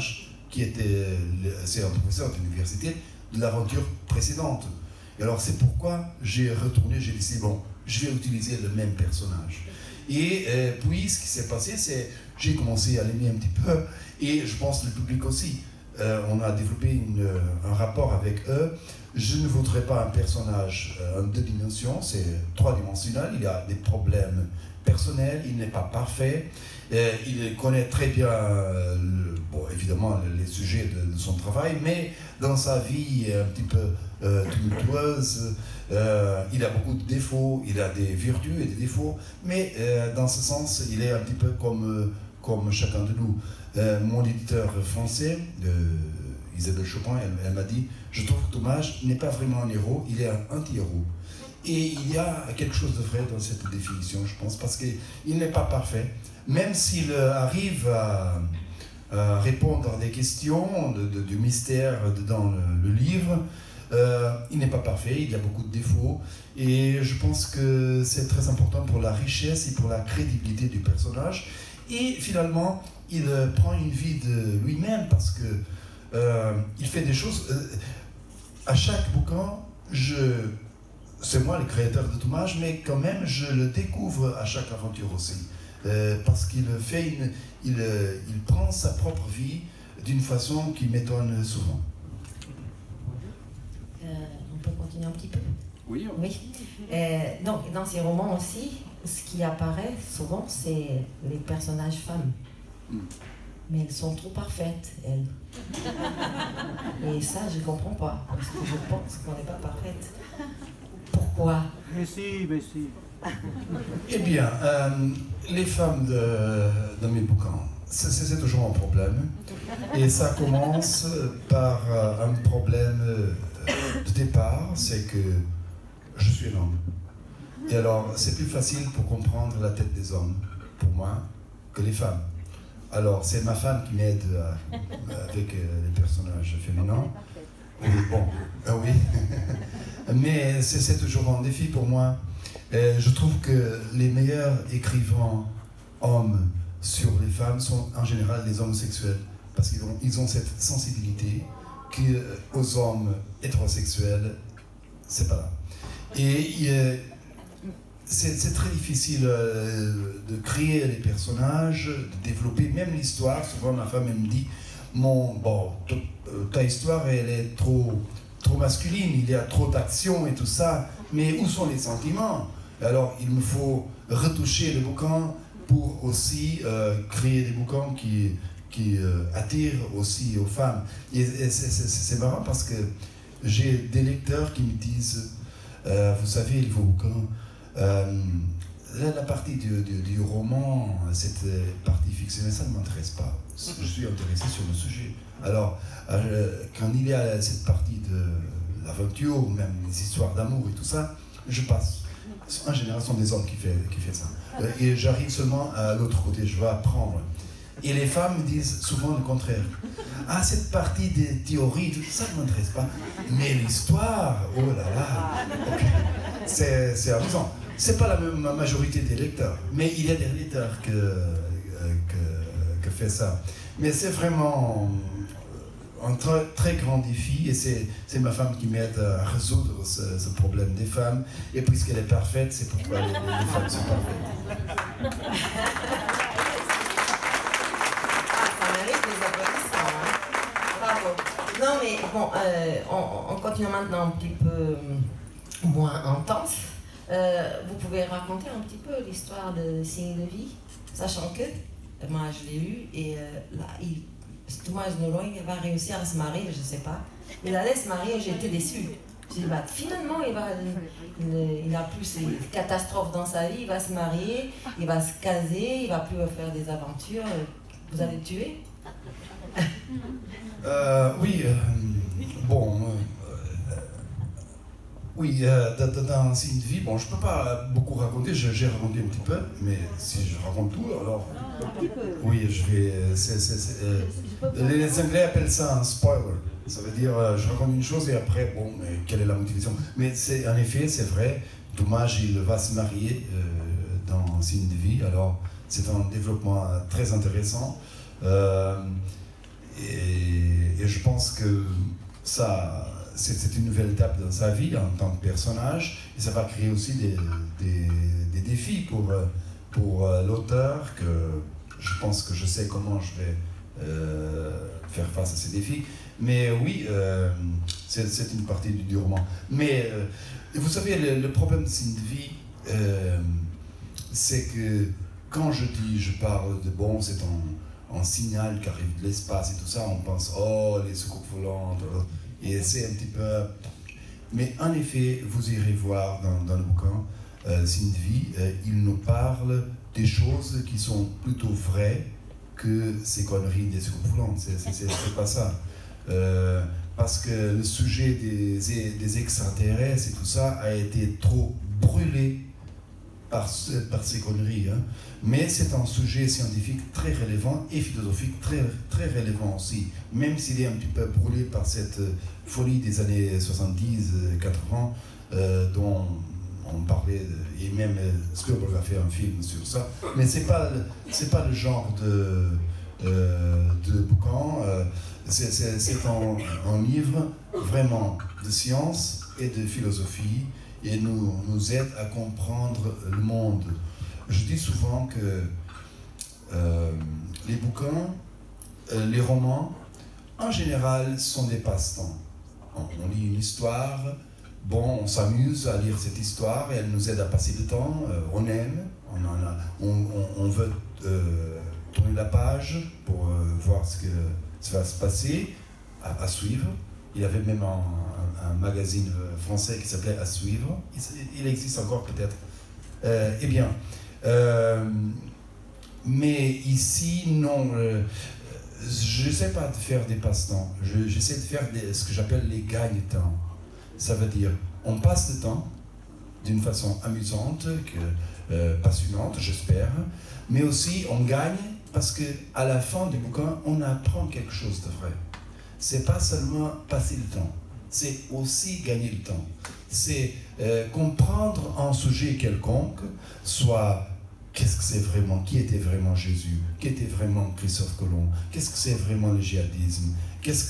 c'est un professeur d'université de l'aventure précédente. Et alors, c'est pourquoi j'ai retourné, j'ai dit, bon, je vais utiliser le même personnage. Et puis, ce qui s'est passé, c'est j'ai commencé à l'aimer un petit peu, et je pense le public aussi. On a développé un rapport avec eux. Je ne voudrais pas un personnage en 2 dimensions, c'est 3-dimensionnel. Il a des problèmes personnels, il n'est pas parfait. Il connaît très bien, évidemment, les sujets de son travail, mais dans sa vie un petit peu tumultueuse, il a beaucoup de défauts, il a des vertus et des défauts, mais dans ce sens, il est un petit peu comme chacun de nous. Mon éditeur français, Isabelle Chopin, elle m'a dit, je trouve que Thomas n'est pas vraiment un héros, il est un anti-héros. Et il y a quelque chose de vrai dans cette définition, je pense, parce qu'il n'est pas parfait. Même s'il arrive à répondre à des questions du mystère dans le livre, il n'est pas parfait, il y a beaucoup de défauts. Et je pense que c'est très important pour la richesse et pour la crédibilité du personnage. Et finalement, il prend une vie de lui-même parce que il fait des choses. À chaque bouquin, c'est moi le créateur de Thomas, mais quand même, je le découvre à chaque aventure aussi. Parce qu'il prend sa propre vie d'une façon qui m'étonne souvent. On peut continuer un petit peu? Oui. Oui. Donc, dans ces romans aussi, ce qui apparaît souvent, c'est les personnages femmes. Mais elles sont trop parfaites, elles. Et ça, je ne comprends pas, parce que je pense qu'on n'est pas parfaite. Pourquoi? Mais si. Eh bien, les femmes dans mes bouquins, c'est toujours un problème. Et ça commence par un problème de départ, c'est que je suis un homme. Et alors, c'est plus facile pour comprendre la tête des hommes, pour moi, que les femmes. Alors, c'est ma femme qui m'aide avec les personnages féminins. Et bon, oui. Mais c'est toujours un défi pour moi. Je trouve que les meilleurs écrivains hommes sur les femmes sont en général les homosexuels. Parce qu'ils ont cette sensibilité qu'aux hommes hétérosexuels, c'est pas là. Et c'est très difficile de créer les personnages, de développer même l'histoire. Souvent, ma femme, elle me dit, ta histoire, elle est trop masculine, il y a trop d'action et tout ça, mais où sont les sentiments? Alors, il me faut retoucher le bouquin pour aussi créer des bouquins qui attirent aussi aux femmes. Et c'est marrant parce que j'ai des lecteurs qui me disent, vous savez, vos bouquins, la partie du roman, cette partie fictionnelle, ça ne m'intéresse pas. Je suis intéressé sur le sujet. Alors, quand il y a cette partie de l'aventure, ou même les histoires d'amour et tout ça, je passe. En général, ce sont des hommes qui font ça. Et j'arrive seulement à l'autre côté, je veux apprendre. Et les femmes me disent souvent le contraire. Ah, cette partie des théories, tout ça ne m'intéresse pas. Mais l'histoire, oh là là, okay. C'est amusant. C'est pas la majorité des lecteurs, mais il y a des lecteurs que fait ça. Mais c'est vraiment un très grand défi, et c'est ma femme qui m'aide à résoudre ce problème des femmes. Et puisqu'elle est parfaite, c'est pourquoi les femmes sont parfaites. Ça mérite des applaudissements. Hein. Bravo. Non, mais bon, on continue maintenant un petit peu moins intense. Vous pouvez raconter un petit peu l'histoire de Signe de Vie, sachant que moi je l'ai lu et là, Tomás Noronha va réussir à se marier, je ne sais pas. Il allait se marier, j'étais déçue. J'ai dit, bah, finalement, il a plus ces catastrophes dans sa vie, il va se marier, il va se caser, il va plus faire des aventures. Vous allez le tuer? Oui, bon, oui, dans Signe de Vie, bon, je ne peux pas beaucoup raconter, j'ai raconté un petit peu, mais si je raconte tout, alors... Oui, je vais... les Anglais appellent ça un spoiler. Ça veut dire, je raconte une chose et après, bon, mais quelle est la motivation? Mais en effet, c'est vrai, Tomás, il va se marier dans Signe de Vie, alors c'est un développement très intéressant. Et je pense que ça, c'est une nouvelle étape dans sa vie en tant que personnage, et ça va créer aussi des défis pour l'auteur, que je pense que je sais comment je vais faire face à ces défis. Mais oui, c'est une partie du roman. Mais vous savez, le problème de Signe de Vie, c'est que quand je parle de bon, c'est un signal qui arrive de l'espace et tout ça, on pense, oh, les soucoupes volantes, et c'est un petit peu... Mais en effet, vous irez voir dans le bouquin, Signe de Vie, il nous parle des choses qui sont plutôt vraies que ces conneries des soucoupes volantes. C'est pas ça. Parce que le sujet des extraterrestres et tout ça a été trop brûlé par ces conneries. Hein. Mais c'est un sujet scientifique très relevant et philosophique très, très relevant aussi, même s'il est un petit peu brûlé par cette folie des années 70-80 dont on parlait, et même Spielberg a fait un film sur ça. Mais c'est pas le genre de bouquin, c'est un livre vraiment de science et de philosophie, et nous aide à comprendre le monde. Je dis souvent que les bouquins, les romans, en général, sont des passe-temps. On lit une histoire, bon, on s'amuse à lire cette histoire et elle nous aide à passer le temps, on aime, on veut tourner la page pour voir ce que ça va se passer, à suivre. Il y avait même un magazine français qui s'appelait À suivre, il existe encore peut-être. Eh bien, mais ici, non, je n'essaie pas de faire des passe-temps, j'essaie de faire ce que j'appelle les gagne-temps. Ça veut dire, on passe le temps d'une façon amusante, passionnante, j'espère, mais aussi on gagne parce qu'à la fin du bouquin, on apprend quelque chose de vrai. C'est pas seulement passer le temps, c'est aussi gagner le temps. C'est comprendre un sujet quelconque, soit qu'est-ce que c'est vraiment, qui était vraiment Jésus, qui était vraiment Christophe Colomb, qu'est-ce que c'est vraiment le djihadisme, qu'est-ce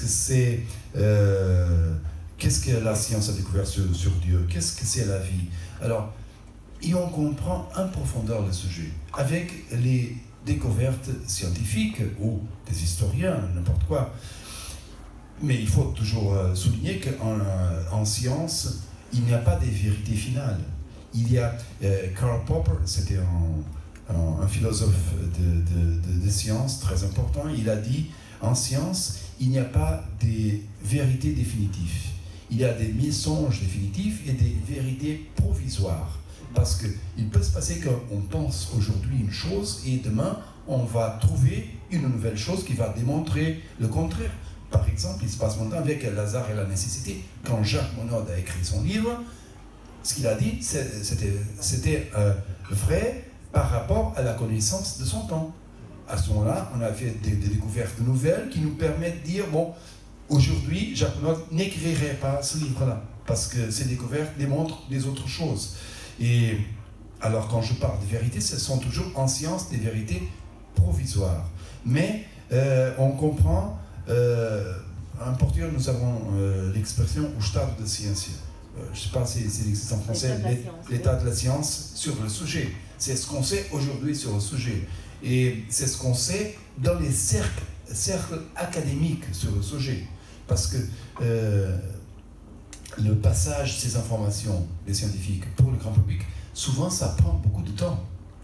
que la science a découvert sur Dieu, qu'est-ce que c'est la vie. Alors, et on comprend en profondeur le sujet, avec les découvertes scientifiques ou des historiens, n'importe quoi. Mais il faut toujours souligner qu'en science, il n'y a pas de vérité finale. Il y a Karl Popper, c'était un philosophe de science très important, il a dit, en science, il n'y a pas de vérités définitives. Il y a des mensonges définitifs et des vérités provisoires. Parce qu'il peut se passer qu'on pense aujourd'hui une chose et demain, on va trouver une nouvelle chose qui va démontrer le contraire. Par exemple, il se passe maintenant avec Lazare et la nécessité. Quand Jacques Monod a écrit son livre, ce qu'il a dit, c'était vrai par rapport à la connaissance de son temps. À ce moment-là, on a fait des découvertes nouvelles qui nous permettent de dire, bon, aujourd'hui, Jacques Monod n'écrirait pas ce livre-là, parce que ces découvertes démontrent des autres choses. Et alors, quand je parle de vérité, ce sont toujours en science des vérités provisoires. Mais on comprend en Portugal, nous avons l'expression « o estado da ciência ». Je ne sais pas si c'est existe en français, l'état de la science sur le sujet. C'est ce qu'on sait aujourd'hui sur le sujet. Et c'est ce qu'on sait dans les cercles académiques sur le sujet. Parce que le passage de ces informations, des scientifiques, pour le grand public, souvent ça prend beaucoup de temps.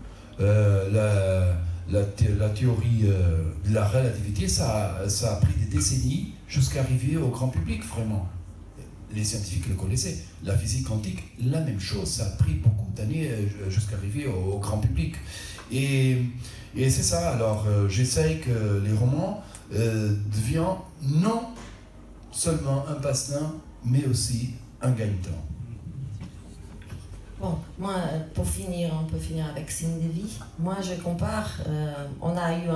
La théorie de la relativité, ça a pris des décennies jusqu'à arriver au grand public, vraiment. Les scientifiques le connaissaient. La physique quantique, la même chose, ça a pris beaucoup d'années jusqu'à arriver au grand public. Et c'est ça, alors j'essaye que les romans deviennent non seulement un passe-temps, mais aussi un gagne-temps. Bon, moi, pour finir, on peut finir avec signe de vie. Moi, je compare, on a eu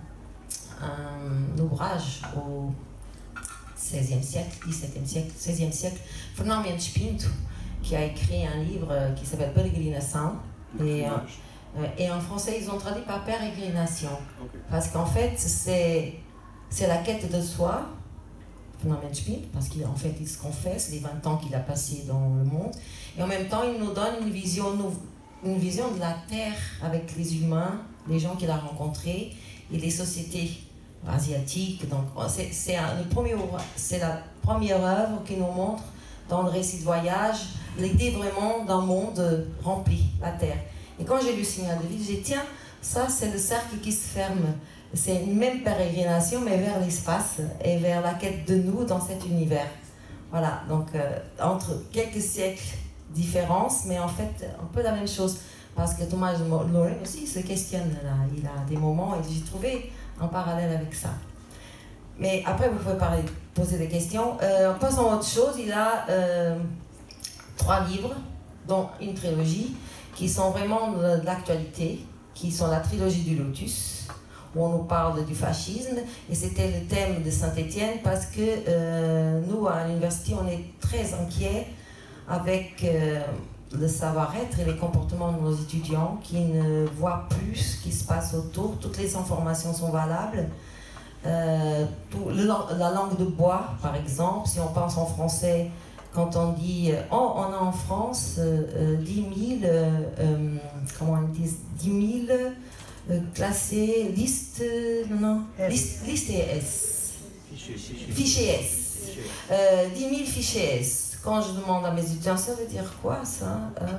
un ouvrage au XVIe siècle, XVIIe siècle, XVIe siècle, Fernão Mendes Pinto, qui a écrit un livre qui s'appelle Peregrinação. Et en français, ils ont traduit par pérégrination. Parce qu'en fait, c'est la quête de soi, Fernão Mendes Pinto, parce qu'en fait, il se confesse les 20 ans qu'il a passé dans le monde. Et en même temps, il nous donne une vision de la Terre avec les humains, les gens qu'il a rencontrés et les sociétés asiatiques. Donc, c'est la première œuvre qui nous montre dans le récit de voyage l'idée vraiment d'un monde rempli, la Terre. Et quand j'ai lu Signal de vie, j'ai dit tiens, ça c'est le cercle qui se ferme. C'est une même pérégrination, mais vers l'espace et vers la quête de nous dans cet univers. Voilà, donc entre quelques siècles de différence, mais en fait un peu la même chose. Parce que Tomás Moro aussi se questionne là, il a des moments et j'ai trouvé un parallèle avec ça. Mais après, vous pouvez poser des questions. En passant à autre chose, il a 3 livres, dont une trilogie, qui sont vraiment de l'actualité, qui sont la trilogie du Lotus, où on nous parle du fascisme, et c'était le thème de Saint-Étienne, parce que nous, à l'université, on est très inquiets avec le savoir-être et les comportements de nos étudiants qui ne voient plus ce qui se passe autour. Toutes les informations sont valables. La langue de bois, par exemple, si on pense en français, quand on dit « Oh, on a en France 10 000, comment ils disent, 10 000 classés, liste et S. Fichier S. 10 000 fichiers S. Quand je demande à mes étudiants, ça veut dire quoi ça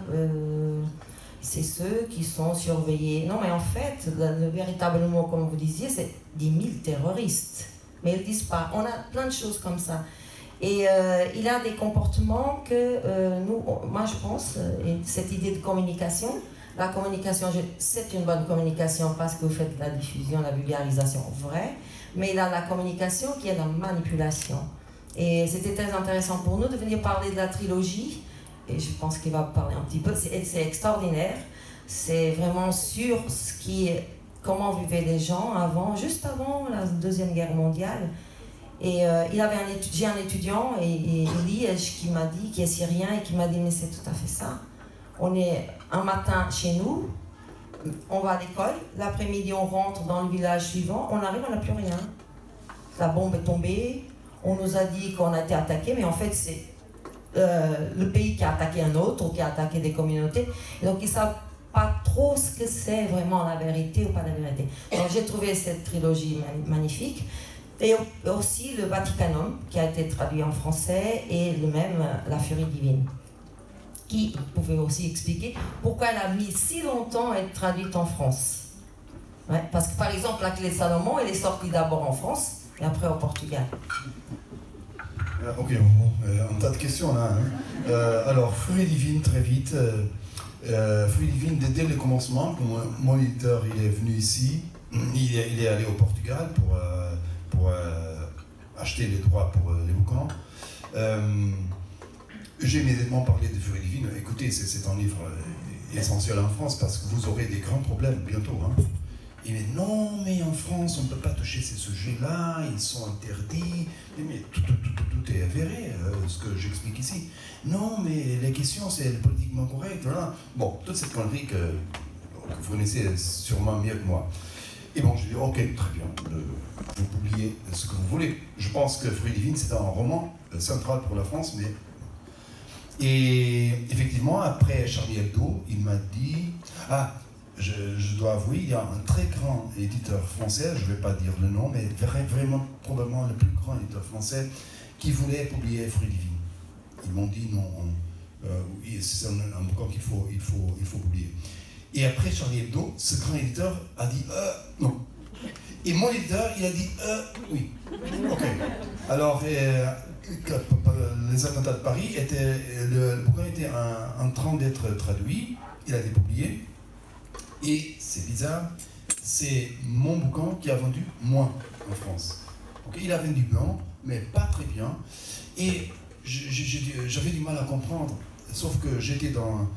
c'est ceux qui sont surveillés. Non, mais en fait, le véritable mot, comme vous disiez, c'est 10 000 terroristes. Mais ils ne disent pas. On a plein de choses comme ça. Et il a des comportements que moi je pense, et cette idée de communication, la communication, c'est une bonne communication parce que vous faites la diffusion, la vulgarisation, vrai, mais il a la communication qui est la manipulation. Et c'était très intéressant pour nous de venir parler de la trilogie, et je pense qu'il va parler un petit peu, c'est extraordinaire, c'est vraiment sur comment vivaient les gens juste avant la Deuxième Guerre mondiale. Et j'ai un étudiant, et Eliège, qui m'a dit, qui est syrien, et qui m'a dit, mais c'est tout à fait ça. On est un matin chez nous, on va à l'école, l'après-midi on rentre dans le village suivant, on arrive, on n'a plus rien. La bombe est tombée, on nous a dit qu'on a été attaqué, mais en fait c'est le pays qui a attaqué un autre, ou qui a attaqué des communautés. Et donc ils ne savent pas trop ce que c'est vraiment la vérité ou pas la vérité. Donc j'ai trouvé cette trilogie magnifique. Et aussi le Vaticanum, qui a été traduit en français, et le même La Furie divine, qui pouvait aussi expliquer pourquoi elle a mis si longtemps à être traduite en France. Ouais, parce que par exemple, la Clé de Salomon, elle est sortie d'abord en France, et après au Portugal. Ok, un tas de questions là. Alors, Furie divine, très vite. Furie divine, dès le commencement, mon éditeur, il est venu ici, il est allé au Portugal pour acheter les droits pour les bouquins. J'ai immédiatement parlé de Furie divine. Écoutez, c'est un livre essentiel en France parce que vous aurez des grands problèmes bientôt. Hein. Il dit non, mais en France, on ne peut pas toucher ces sujets-là, ils sont interdits. Mais tout est avéré, ce que j'explique ici. Non, mais la question, c'est le politiquement correct. Voilà. Bon, toute cette connerie que vous connaissez sûrement mieux que moi. Et bon, j'ai dit, ok, très bien, vous publiez ce que vous voulez. Je pense que Fruits divines, c'est un roman central pour la France, mais... Et effectivement, après Charlie Hebdo, il m'a dit, je dois avouer, il y a un très grand éditeur français, je ne vais pas dire le nom, mais vraiment probablement le plus grand éditeur français, qui voulait publier Fruits divines. Ils m'ont dit non, c'est un bouquin qu'il faut publier. Et après Charlie Hebdo, ce grand éditeur a dit non. Et mon éditeur, il a dit oui. Ok. Alors, les attentats de Paris, le bouquin était en train d'être traduit, il a été publié. Et c'est bizarre, c'est mon bouquin qui a vendu moins en France. Okay, il a vendu bien, mais pas très bien. Et j'avais du mal à comprendre. Sauf que j'étais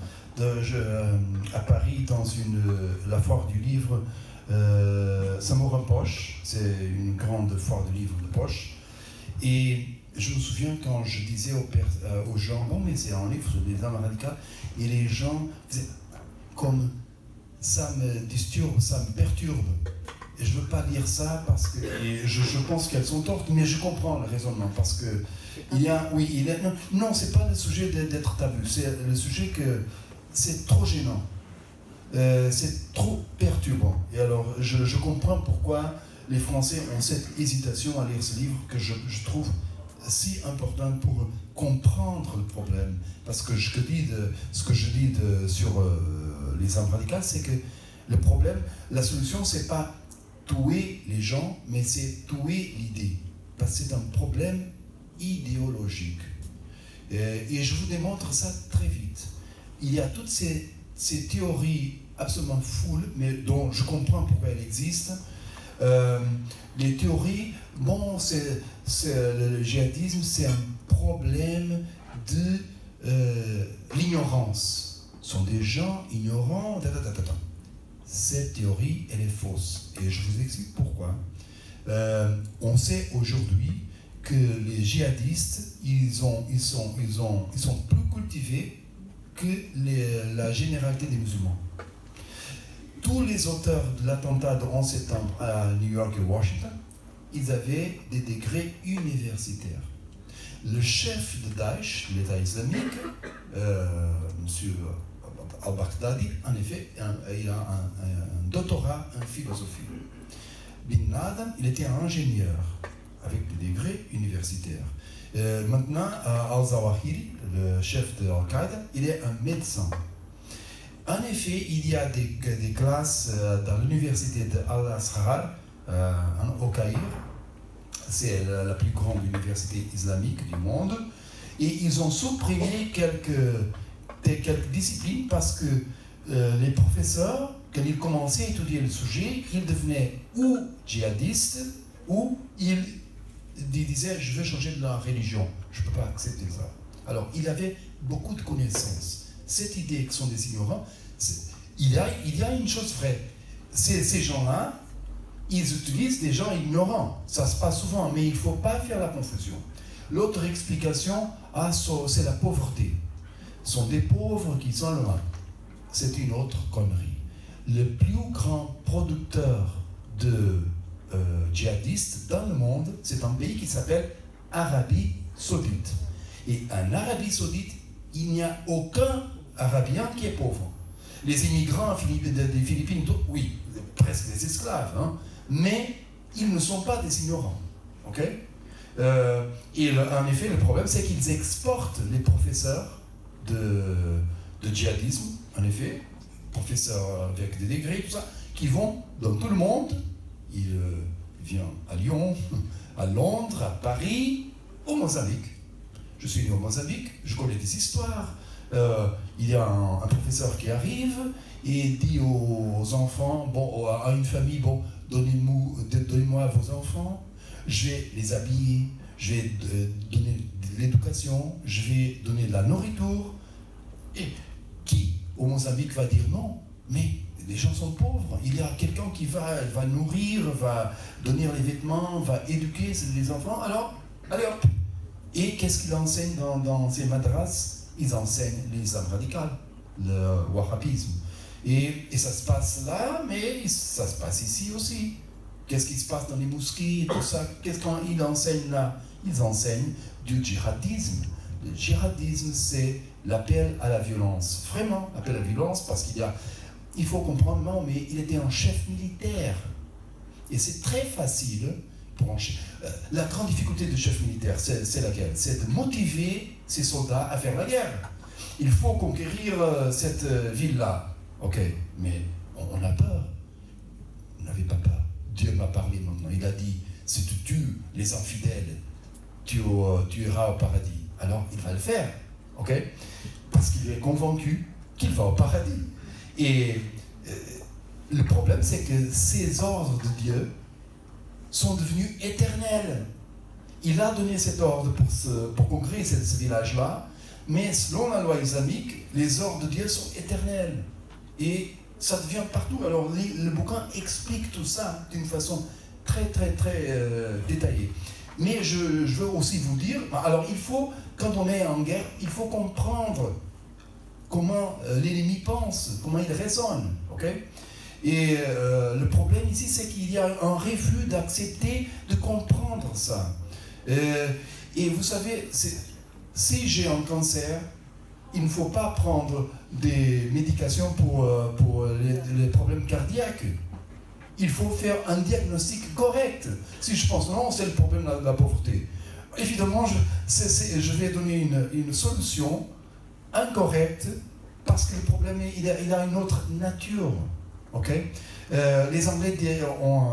à Paris dans la foire du livre Saint-Maur-en-Poche. C'est une grande foire de livres de poche. Et je me souviens quand je disais aux gens, bon, mais c'est un livre sur les armes radicales, et les gens disaient, comme ça me disturbe, ça me perturbe. Et je ne veux pas lire ça parce que je pense qu'elles sont tortes, mais je comprends le raisonnement parce que non, c'est pas le sujet d'être tabou, c'est le sujet que c'est trop gênant, c'est trop perturbant. Et alors, je comprends pourquoi les Français ont cette hésitation à lire ce livre que je trouve si important pour comprendre le problème. Parce que ce que je dis sur les armes radicales, c'est que le problème, la solution, c'est pas tuer les gens, mais c'est tuer l'idée. Parce que c'est un problème idéologique. Et je vous démontre ça très vite. Il y a toutes ces théories absolument foules, mais dont je comprends pourquoi elles existent. Les théories, bon, le djihadisme, c'est un problème de l'ignorance. Ce sont des gens ignorants, Cette théorie, elle est fausse. Et je vous explique pourquoi. On sait aujourd'hui que les djihadistes, ils sont plus cultivés que la généralité des musulmans. Tous les auteurs de l'attentat du 11 septembre à New York et Washington, ils avaient des degrés universitaires. Le chef de Daesh, de l'État islamique, M. al-Baghdadi, en effet, il a un doctorat en philosophie. Bin Laden, il était un ingénieur avec des degrés universitaires. Maintenant, al-Zawahiri, le chef de Al-Qaïda, il est un médecin. En effet, il y a des classes dans l'université d'Al-Azhar au Caire. C'est la plus grande université islamique du monde. Et ils ont supprimé quelques disciplines parce que les professeurs, quand ils commençaient à étudier le sujet, ils devenaient ou djihadistes ou ils disaient « je veux changer de la religion, je ne peux pas accepter ça ». Alors, il avait beaucoup de connaissances. Cette idée que sont des ignorants, il y a une chose vraie. Ces gens-là, ils utilisent des gens ignorants. Ça se passe souvent, mais il ne faut pas faire la confusion. L'autre explication, c'est la pauvreté. Ce sont des pauvres qui sont loin. C'est une autre connerie. Le plus grand producteur de djihadistes dans le monde, c'est un pays qui s'appelle Arabie Saoudite. Et en Arabie Saoudite, il n'y a aucun Arabien qui est pauvre. Les immigrants des Philippines, oui, presque des esclaves, hein, mais ils ne sont pas des ignorants. Okay? Et en effet, le problème, c'est qu'ils exportent les professeurs de djihadisme, en effet, professeurs avec des degrés, tout ça, qui vont dans tout le monde. Ils viennent à Lyon, à Londres, à Paris, au Mozambique. Je suis né au Mozambique, je connais des histoires. Il y a un professeur qui arrive et dit aux enfants, bon, à une famille, bon, donnez-moi vos enfants, je vais les habiller, je vais donner de l'éducation, je vais donner de la nourriture. Et qui, au Mozambique, va dire non, mais les gens sont pauvres, il y a quelqu'un qui va nourrir, va donner les vêtements, va éduquer les enfants, alors, allez hop. Et qu'est-ce qu'ils enseignent dans ces madrasses? Ils enseignent les armes radicales, le wahhabisme. Et ça se passe là, mais ça se passe ici aussi. Qu'est-ce qui se passe dans les mosquées, tout ça? Qu'est-ce qu'ils enseignent là? Ils enseignent du djihadisme. Le djihadisme, c'est l'appel à la violence. Vraiment, l'appel à la violence, parce il faut comprendre, non, mais il était un chef militaire. Et c'est très facile pour un chef. La grande difficulté du chef militaire, c'est laquelle? C'est de motiver ses soldats à faire la guerre. Il faut conquérir cette ville-là. Ok, mais on a peur. On n'avait pas peur. Dieu m'a parlé maintenant. Il a dit, si tu tues les infidèles, tu iras au paradis. Alors, il va le faire. Ok? Parce qu'il est convaincu qu'il va au paradis. Et le problème, c'est que ces ordres de Dieu sont devenus éternels. Il a donné cet ordre pour conquérir ce village-là, mais selon la loi islamique, les ordres de Dieu sont éternels. Et ça devient partout. Alors, le bouquin explique tout ça d'une façon très, très, très détaillée. Mais je veux aussi vous dire, alors il faut, quand on est en guerre, il faut comprendre comment l'ennemi pense, comment il raisonne. Okay? Et le problème ici, c'est qu'il y a un refus d'accepter, de comprendre ça. Et vous savez, si j'ai un cancer, il ne faut pas prendre des médications pour les problèmes cardiaques. Il faut faire un diagnostic correct. Si je pense, non, c'est le problème de la pauvreté. Évidemment, je vais donner une solution incorrecte parce que le problème, il a une autre nature. Okay? Les Anglais ont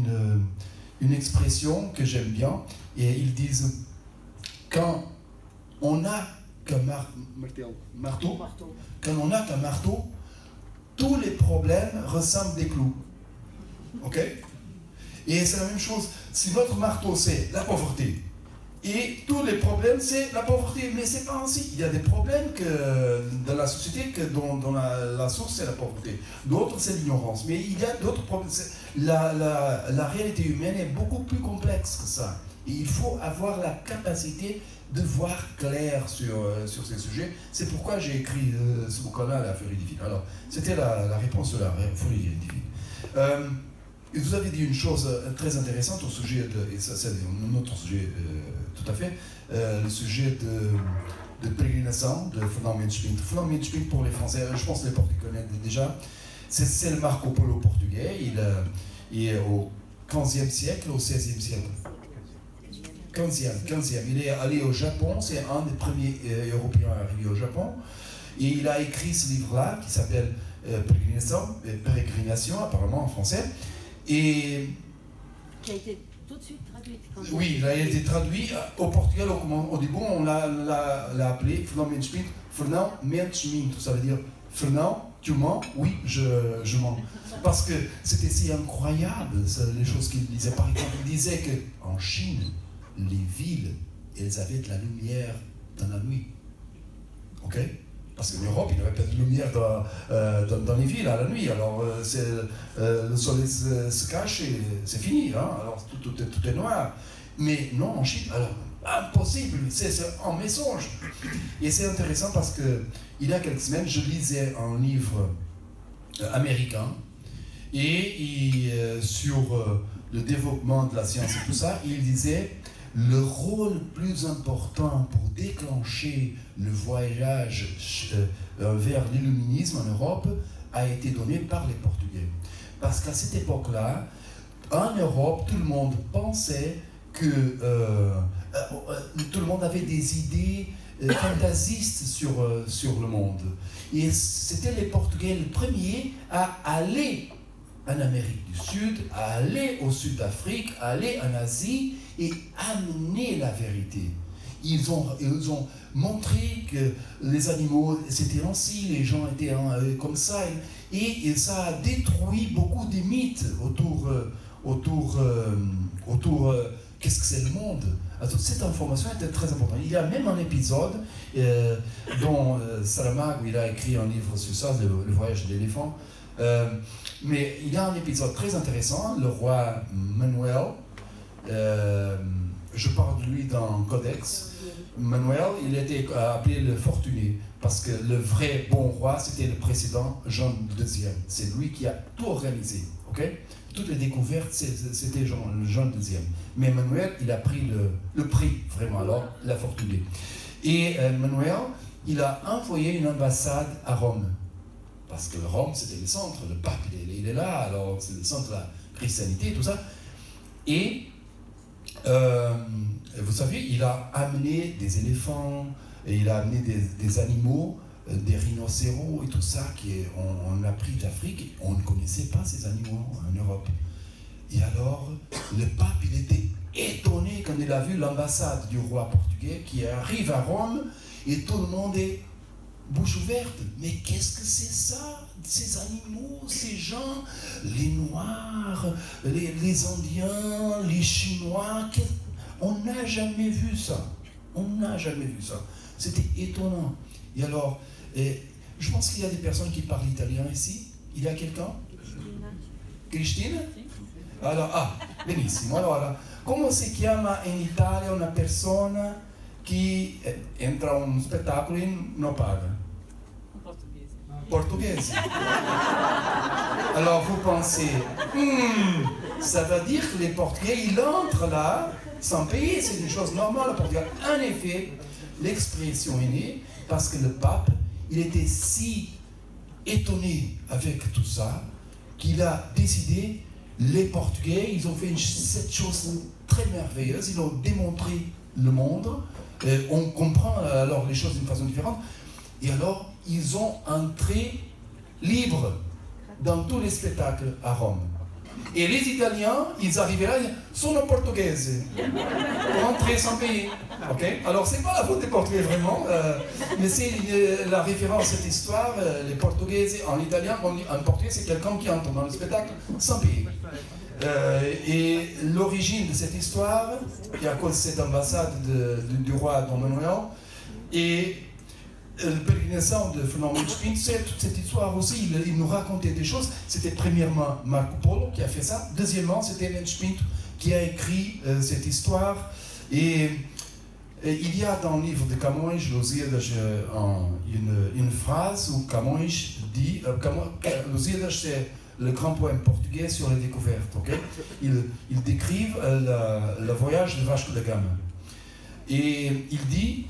une expression que j'aime bien, et ils disent, quand on n'a qu'un marteau, quand on n'a qu'un marteau, tous les problèmes ressemblent des clous. Ok? Et c'est la même chose. Si notre marteau, c'est la pauvreté, et tous les problèmes, c'est la pauvreté. Mais c'est pas ainsi. Il y a des problèmes dans la société dont la source, c'est la pauvreté. D'autres, c'est l'ignorance. Mais il y a d'autres problèmes. La réalité humaine est beaucoup plus complexe que ça. Et il faut avoir la capacité de voir clair sur ces sujets. C'est pourquoi j'ai écrit ce bouquin-là, La Furie divine. Alors, c'était la réponse de la Furie divine. Vous avez dit une chose très intéressante au sujet et ça c'est un autre sujet tout à fait, le sujet de pèlerination de Fernand Menschmidt. Fernand Menschmidt, pour les Français, je pense que les Portugais connaissent déjà, c'est le Marco Polo portugais. Il est au 15e siècle, au 16e siècle. 15e. Il est allé au Japon, c'est un des premiers Européens arrivés au Japon. Et il a écrit ce livre-là qui s'appelle Pérégrination, apparemment en français. Et qui a été tout de suite traduit. Oui, il a été traduit au Portugal. Au début, on l'a appelé Fernand Menschmidt. Fernand Menschmidt, ça veut dire Fernand, tu mens? Oui, je mens. Parce que c'était si incroyable, les choses qu'il disait. Par exemple, il disait qu'en Chine, les villes, elles avaient de la lumière dans la nuit. Ok? Parce qu'en Europe, il n'y avait pas de lumière dans les villes à la nuit. Alors, le soleil se cache et c'est fini. Hein? Alors, tout est noir. Mais non, en Chine, alors, impossible. C'est un mensonge. Et c'est intéressant parce qu'il y a quelques semaines, je lisais un livre américain et sur le développement de la science et tout ça, il disait le rôle plus important pour déclencher le voyage vers l'illuminisme en Europe a été donné par les Portugais. Parce qu'à cette époque-là, en Europe, tout le monde pensait que tout le monde avait des idées fantasistes sur le monde. Et c'était les Portugais les premiers à aller en Amérique du Sud, à aller au Sud-Afrique, à aller en Asie et amener la vérité. Ils ont montré que les animaux c'était ainsi, les gens étaient comme ça, et ça a détruit beaucoup des mythes autour qu'est-ce que c'est le monde. Alors, cette information était très importante. Il y a même un épisode dont Saramago il a écrit un livre sur ça, le voyage de l'éléphant. Mais il y a un épisode très intéressant, le roi Manuel, je parle de lui dans Codex. Manuel, il était appelé le fortuné, Parce que le vrai bon roi, c'était le précédent Jean II. C'est lui qui a tout organisé. Okay? Toutes les découvertes, c'était Jean II. Mais Manuel, il a pris le prix, vraiment, alors, la fortune. Et Manuel, il a envoyé une ambassade à Rome. Parce que Rome, c'était le centre, le pape, il est là, alors c'est le centre de la christianité, tout ça. Et, vous savez, il a amené des éléphants, et il a amené des animaux, des rhinocéros et tout ça, on a pris d'Afrique, et on ne connaissait pas ces animaux en Europe. Et alors, le pape, il était étonné quand il a vu l'ambassade du roi portugais qui arrive à Rome, et tout le monde est bouche ouverte. Mais qu'est-ce que c'est ça? Ces animaux, ces gens, les Noirs, les Indiens, les Chinois, on n'a jamais vu ça. On n'a jamais vu ça. C'était étonnant. Et alors, je pense qu'il y a des personnes qui parlent italien ici. Il y a quelqu'un? Cristina? Allora, benissimo. Allora, come si chiama in Italia una persona che entra a un spettacolo e non paga? Portugaise. Alors vous pensez, ça veut dire que les Portugais, ils entrent là sans payer, c'est une chose normale au Portugal. En effet, l'expression est née parce que le pape, il était si étonné avec tout ça qu'il a décidé, les Portugais, ils ont fait cette chose très merveilleuse, ils ont démontré le monde, on comprend alors les choses d'une façon différente, et alors ils ont entré libre dans tous les spectacles à Rome. Et les Italiens, ils arrivaient là, ils disaient « sono portoghese », rentrer sans payer. Okay? Alors, ce n'est pas la faute des Portugais vraiment, mais c'est la référence à cette histoire. Les Portugaises, en italien, en portugais, c'est quelqu'un qui entre dans le spectacle sans payer. Et l'origine de cette histoire, il y a à cause de cette ambassade du roi Dom Manuel, et le pèlerinage de Fernando Pinto, c'est toute cette histoire aussi, il nous racontait des choses. C'était premièrement Marco Polo qui a fait ça, deuxièmement c'était Mendes Pinto qui a écrit cette histoire. Et il y a dans le livre de Camões, Lusíadas, une phrase où Camões dit, Lusíadas c'est le grand poème portugais sur les découvertes, okay? Il décrive le voyage de Vasco da Gama. Et il dit,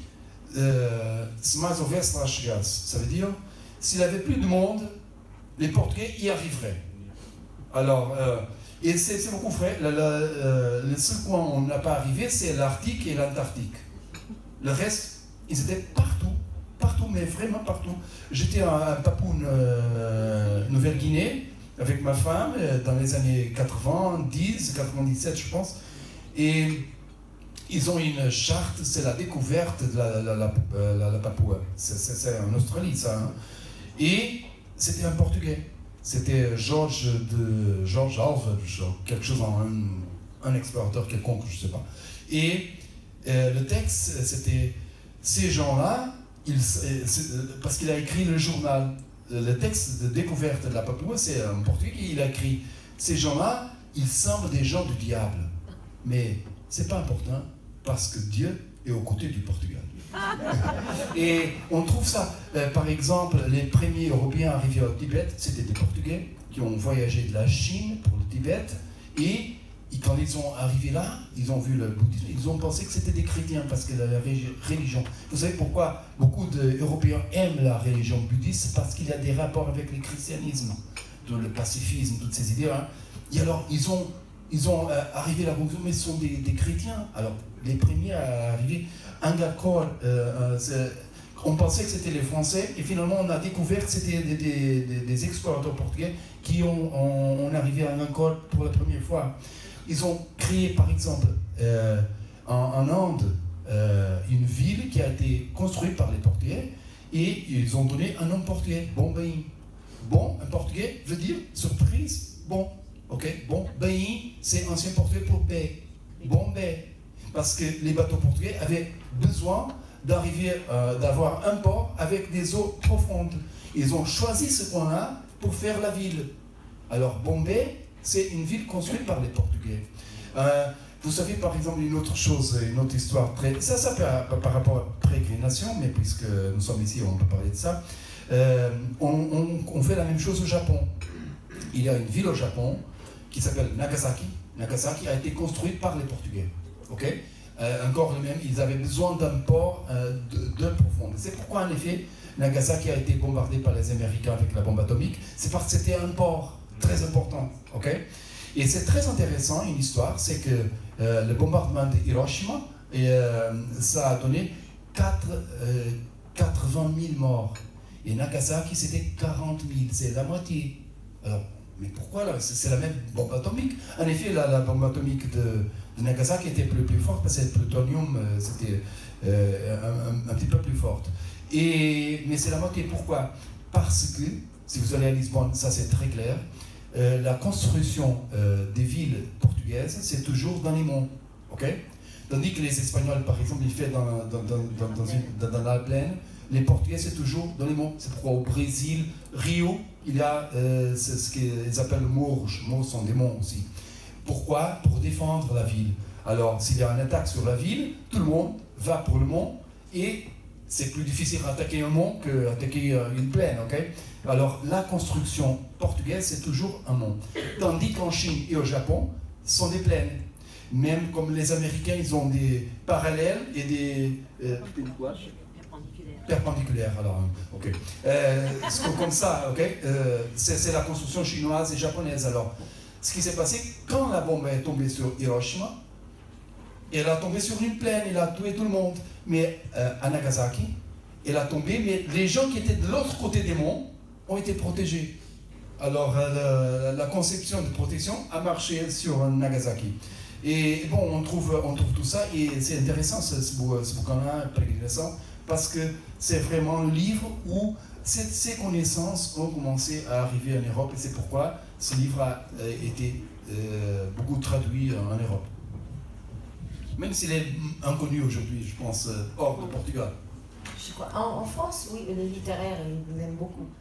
se mais houvesse lá chegasse, ça veut dire, s'il n'y avait plus de monde, les Portugais y arriveraient. Alors, et c'est beaucoup vrai, le seul coin où on n'a pas arrivé, c'est l'Arctique et l'Antarctique. Le reste, ils étaient partout, mais vraiment partout. J'étais à Papou, Nouvelle-Guinée, avec ma femme, dans les années 90, 97, je pense, et ils ont une charte, c'est la découverte de la Papouasie. C'est en Australie, ça. Hein. Et c'était un Portugais. C'était George Alves, quelque chose, un explorateur quelconque, je ne sais pas. Et le texte, c'était ces gens-là, parce qu'il a écrit le journal. Le texte de découverte de la Papouasie, c'est un Portugais qui a écrit. Ces gens-là, ils semblent des gens du diable. Mais ce n'est pas important. Parce que Dieu est aux côtés du Portugal. Et on trouve ça, par exemple, les premiers Européens arrivés au Tibet, c'était des Portugais qui ont voyagé de la Chine pour le Tibet, et quand ils sont arrivés là, ils ont vu le bouddhisme, ils ont pensé que c'était des chrétiens, parce que la religion... Vous savez pourquoi beaucoup d'Européens aiment la religion bouddhiste? Parce qu'il y a des rapports avec le christianisme, le pacifisme, toutes ces idées. Hein. Et alors, ils ont arrivé à la conclusion, mais ce sont des chrétiens. Alors, les premiers à arriver, Angkor, on pensait que c'était les Français, et finalement on a découvert que c'était des explorateurs portugais qui ont arrivé à Angkor pour la première fois. Ils ont créé, par exemple, en Inde, une ville qui a été construite par les Portugais, et ils ont donné un nom portugais, Bombaim. Bon, un portugais veut dire surprise, bon. Ok, bon, Bain, c'est ancien portugais pour paix. Bombay. Parce que les bateaux portugais avaient besoin d'arriver, d'avoir un port avec des eaux profondes. Ils ont choisi ce coin-là pour faire la ville. Alors, Bombay, c'est une ville construite par les Portugais. Vous savez, par exemple, une autre chose, une autre histoire, ça par rapport à pérégrination, mais puisque nous sommes ici, on peut parler de ça. On fait la même chose au Japon. Il y a une ville au Japon qui s'appelle Nagasaki. Nagasaki a été construite par les Portugais. Okay? Encore le même, ils avaient besoin d'un port de profond. C'est pourquoi, en effet, Nagasaki a été bombardé par les Américains avec la bombe atomique. C'est parce que c'était un port très important. Okay? Et c'est très intéressant, une histoire, c'est que le bombardement de Hiroshima, ça a donné 80 000 morts. Et Nagasaki, c'était 40 000, c'est la moitié. Alors, mais pourquoi là? C'est la même bombe atomique. En effet, la bombe atomique de Nagasaki était plus forte parce que le plutonium, c'était un petit peu plus forte. Mais c'est la moitié. Pourquoi? Parce que, si vous allez à Lisbonne, ça c'est très clair, la construction des villes portugaises, c'est toujours dans les monts. Okay? Tandis que les Espagnols, par exemple, ils font dans la plaine. Les Portugais, c'est toujours dans les monts. C'est pourquoi au Brésil, Rio, il y a ce qu'ils appellent morros. Morros sont des monts aussi. Pourquoi? Pour défendre la ville. Alors, s'il y a une attaque sur la ville, tout le monde va pour le mont et c'est plus difficile d'attaquer un mont qu'attaquer une plaine. Okay? Alors, la construction portugaise, c'est toujours un mont. Tandis qu'en Chine et au Japon, ce sont des plaines. Même comme les Américains, ils ont des parallèles et des... perpendiculaire, alors, ok. Comme ça, ok. C'est la construction chinoise et japonaise. Alors, ce qui s'est passé, quand la bombe est tombée sur Hiroshima, elle a tombé sur une plaine, elle a tué tout le monde. Mais à Nagasaki, elle a tombé, mais les gens qui étaient de l'autre côté des monts ont été protégés. Alors, la conception de protection a marché sur Nagasaki. Et bon, on trouve tout ça, et c'est intéressant ce bouquin-là, Pérégrination, parce que c'est vraiment le livre où ces connaissances ont commencé à arriver en Europe, et c'est pourquoi ce livre a été beaucoup traduit en Europe. Même s'il est inconnu aujourd'hui, je pense, hors de Portugal. Je crois, en France, oui, le littéraire, il l'aime beaucoup.